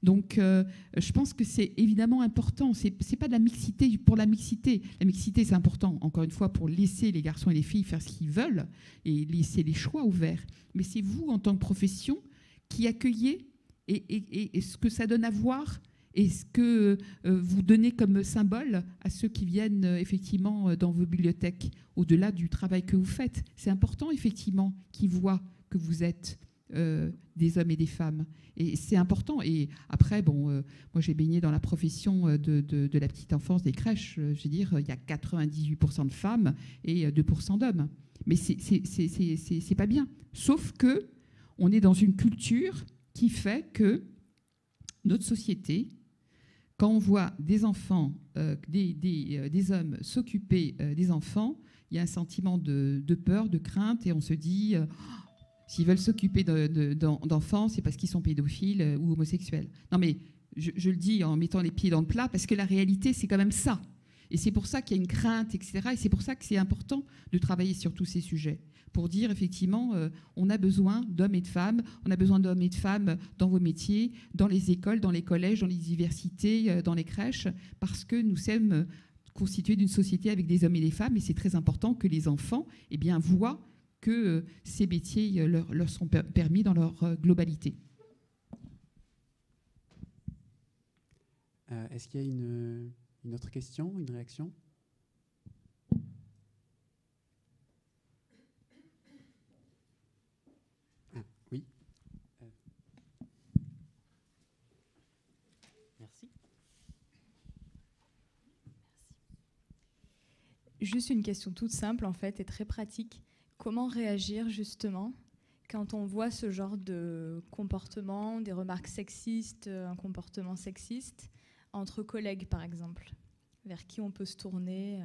Donc, je pense que c'est évidemment important. C'est pas de la mixité pour la mixité. La mixité, c'est important, encore une fois, pour laisser les garçons et les filles faire ce qu'ils veulent et laisser les choix ouverts. Mais c'est vous, en tant que profession, qui accueillez et ce que ça donne à voir et ce que vous donnez comme symbole à ceux qui viennent effectivement dans vos bibliothèques, au-delà du travail que vous faites. C'est important, effectivement, qu'ils voient que vous êtes des hommes et des femmes. Et c'est important. Et après, moi, j'ai baigné dans la profession de la petite enfance, des crèches. Je veux dire, il y a 98% de femmes et 2% d'hommes. Mais c'est pas bien. Sauf que on est dans une culture qui fait que notre société, quand on voit des enfants, des hommes s'occuper des enfants, il y a un sentiment de peur, de crainte, et on se dit... s'ils veulent s'occuper d'enfants, c'est parce qu'ils sont pédophiles ou homosexuels. Non, mais je le dis en mettant les pieds dans le plat, parce que la réalité, c'est quand même ça. Et c'est pour ça qu'il y a une crainte, etc. Et c'est pour ça que c'est important de travailler sur tous ces sujets, pour dire, effectivement, on a besoin d'hommes et de femmes, on a besoin d'hommes et de femmes dans vos métiers, dans les écoles, dans les collèges, dans les universités, dans les crèches, parce que nous sommes constitués d'une société avec des hommes et des femmes, et c'est très important que les enfants voient que ces métiers leur sont permis dans leur globalité. Est-ce qu'il y a une autre question, une réaction ? Oui. Merci. Juste une question toute simple en fait et très pratique. Comment réagir justement quand on voit ce genre de comportement, des remarques sexistes, un comportement sexiste entre collègues par exemple, vers qui on peut se tourner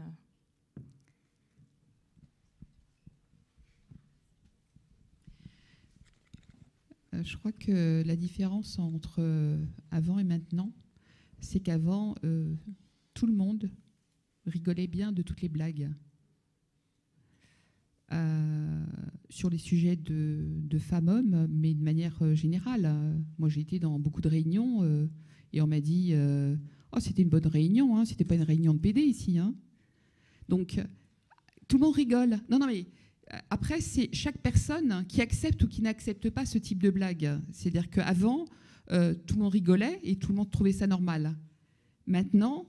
Je crois que la différence entre avant et maintenant, c'est qu'avant, tout le monde rigolait bien de toutes les blagues. Sur les sujets de femmes-hommes, mais de manière générale. Moi, j'ai été dans beaucoup de réunions et on m'a dit oh, c'était une bonne réunion, hein, c'était pas une réunion de PD ici. Hein. Donc, tout le monde rigole. Non, mais après, c'est chaque personne qui accepte ou qui n'accepte pas ce type de blague. C'est-à-dire qu'avant, tout le monde rigolait et tout le monde trouvait ça normal. Maintenant,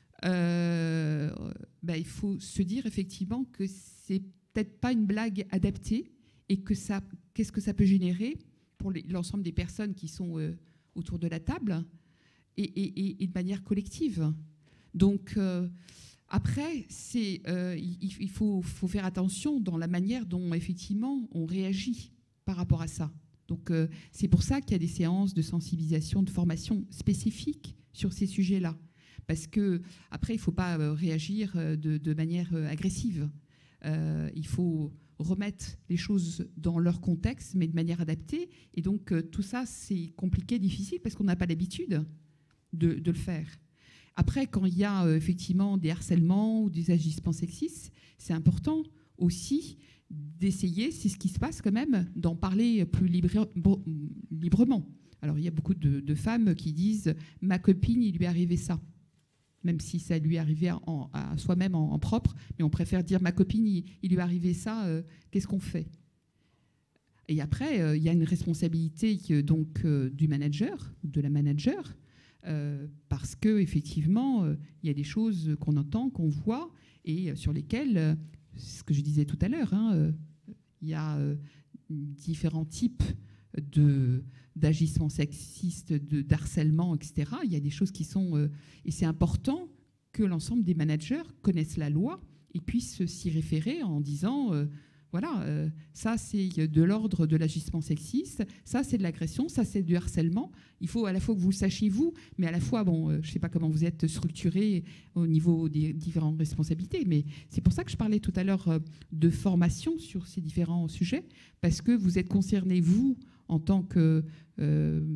il faut se dire effectivement que c'est peut-être pas une blague adaptée et que qu'est-ce que ça peut générer pour l'ensemble des personnes qui sont autour de la table et de manière collective. Donc après, il faut faire attention dans la manière dont effectivement on réagit par rapport à ça. Donc c'est pour ça qu'il y a des séances de sensibilisation, de formation spécifiques sur ces sujets-là. Parce que après, il ne faut pas réagir de manière agressive. Il faut remettre les choses dans leur contexte, mais de manière adaptée. Et donc, tout ça, c'est compliqué, difficile, parce qu'on n'a pas l'habitude de le faire. Après, quand il y a effectivement des harcèlements ou des agissements sexistes, c'est important aussi d'essayer, c'est ce qui se passe quand même, d'en parler plus librement. Alors, il y a beaucoup de femmes qui disent « ma copine, il lui est arrivé ça ». Même si ça lui est arrivé à soi-même en propre, mais on préfère dire ma copine, il lui est arrivé ça, qu'est-ce qu'on fait? Et après, il y a une responsabilité donc du manager, de la manager, parce que effectivement, il y a des choses qu'on entend, qu'on voit, et sur lesquelles, ce que je disais tout à l'heure, il y a différents types d'agissements sexistes, d'harcèlement, etc. Il y a des choses qui sont... et c'est important que l'ensemble des managers connaissent la loi et puissent s'y référer en disant, ça c'est de l'ordre de l'agissement sexiste, ça c'est de l'agression, ça c'est du harcèlement. Il faut à la fois que vous le sachiez vous, mais à la fois, je ne sais pas comment vous êtes structuré au niveau des différentes responsabilités, mais c'est pour ça que je parlais tout à l'heure de formation sur ces différents sujets, parce que vous êtes concernés, vous, en tant que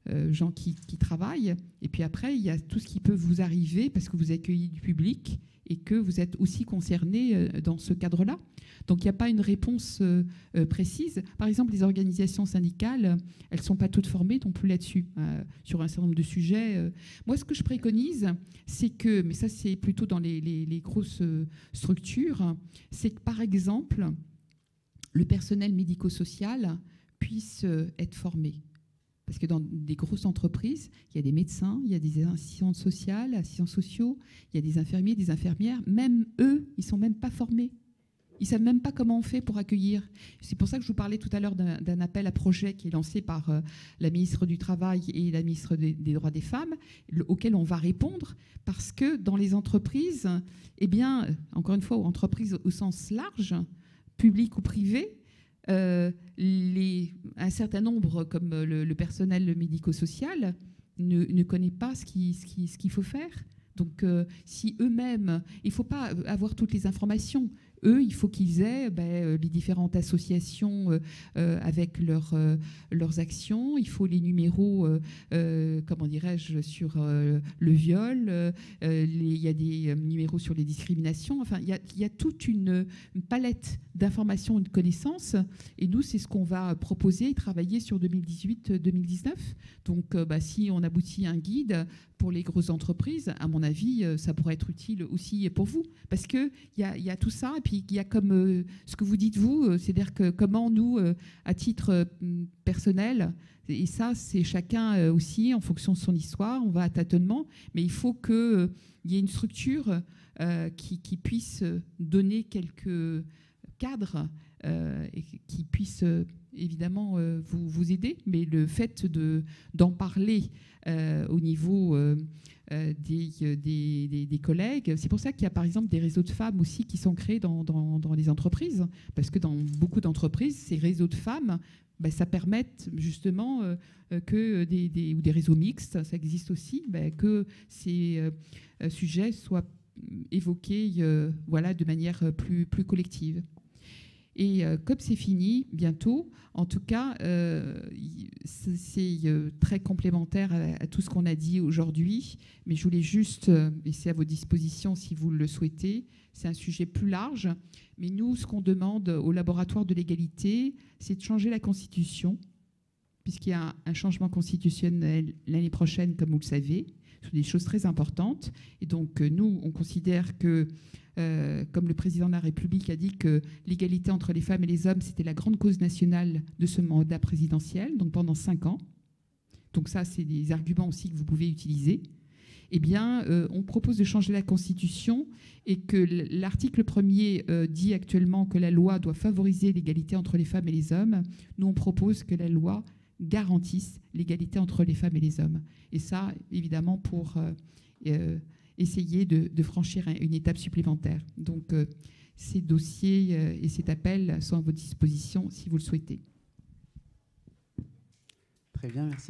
gens qui travaillent. Et puis après, il y a tout ce qui peut vous arriver parce que vous accueillez du public et que vous êtes aussi concerné dans ce cadre-là. Donc il n'y a pas une réponse précise. Par exemple, les organisations syndicales, elles ne sont pas toutes formées non plus là-dessus, sur un certain nombre de sujets. Moi, ce que je préconise, c'est que, mais ça c'est plutôt dans les grosses structures, c'est que par exemple, le personnel médico-social puisse être formé. Parce que dans des grosses entreprises, il y a des médecins, il y a des assistantes sociales, assistants sociaux, il y a des infirmiers, des infirmières. Même eux, ils ne sont même pas formés. Ils ne savent même pas comment on fait pour accueillir. C'est pour ça que je vous parlais tout à l'heure d'un appel à projet qui est lancé par la ministre du Travail et la ministre des Droits des Femmes, auquel on va répondre, parce que dans les entreprises, eh bien, encore une fois, entreprises au sens large, publiques ou privées, un certain nombre, comme le personnel médico-social, ne connaît pas ce qu'il faut faire. Donc, si eux-mêmes, il ne faut pas avoir toutes les informations. Eux, il faut qu'ils aient les différentes associations avec leurs actions. Il faut les numéros, comment dirais-je, sur le viol. Il y a des numéros sur les discriminations. Enfin, il y a toute une palette d'informations et de connaissances. Et nous, c'est ce qu'on va proposer et travailler sur 2018-2019. Donc, si on aboutit à un guide pour les grosses entreprises, à mon avis, ça pourrait être utile aussi pour vous. Parce qu'il y a tout ça. Et puis, il y a comme ce que vous dites, vous, c'est-à-dire que comment nous, à titre personnel, et ça, c'est chacun aussi, en fonction de son histoire, on va à tâtonnement, mais il faut qu'il y ait une structure qui puisse donner quelques cadres et qui puisse évidemment vous aider. Mais le fait d'en parler au niveau des collègues, c'est pour ça qu'il y a par exemple des réseaux de femmes aussi qui sont créés dans les entreprises, parce que dans beaucoup d'entreprises, ces réseaux de femmes, ça permet justement que ou des réseaux mixtes, ça existe aussi, que ces sujets soient évoqués de manière plus collective. Et comme c'est fini bientôt, en tout cas, c'est très complémentaire à tout ce qu'on a dit aujourd'hui. Mais je voulais juste, et c'est à vos dispositions si vous le souhaitez, c'est un sujet plus large. Mais nous, ce qu'on demande au laboratoire de l'égalité, c'est de changer la Constitution, puisqu'il y a un changement constitutionnel l'année prochaine, comme vous le savez. Ce sont des choses très importantes. Et donc, nous, on considère que comme le président de la République a dit que l'égalité entre les femmes et les hommes, c'était la grande cause nationale de ce mandat présidentiel, donc pendant 5 ans. Donc ça, c'est des arguments aussi que vous pouvez utiliser. Eh bien, on propose de changer la Constitution et que l'article 1er dit actuellement que la loi doit favoriser l'égalité entre les femmes et les hommes. Nous, on propose que la loi garantisse l'égalité entre les femmes et les hommes. Et ça, évidemment, pour essayer de franchir une étape supplémentaire. Donc, ces dossiers et cet appel sont à votre disposition si vous le souhaitez. Très bien, merci.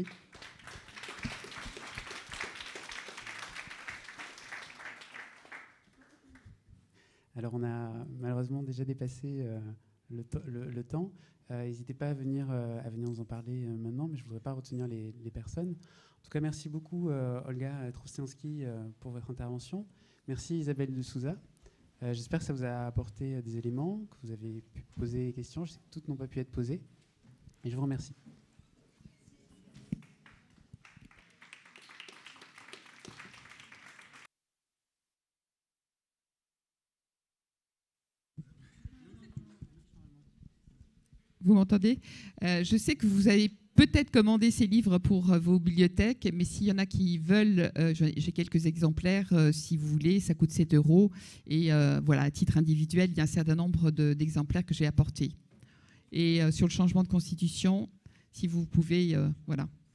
Alors, on a malheureusement déjà dépassé le temps. N'hésitez pas à venir nous en parler maintenant, mais je ne voudrais pas retenir les personnes. En tout cas, merci beaucoup, Olga Trostiansky, pour votre intervention. Merci, Isabelle de Souza. J'espère que ça vous a apporté des éléments, que vous avez pu poser des questions. Je sais que toutes n'ont pas pu être posées. Et je vous remercie. Vous m'entendez ? Je sais que vous avez peut-être commandé ces livres pour vos bibliothèques, mais s'il y en a qui veulent, j'ai quelques exemplaires, si vous voulez, ça coûte 7 €. Et voilà, à titre individuel, il y a un certain nombre d'exemplaires que j'ai apportés. Et sur le changement de constitution, si vous pouvez, voilà.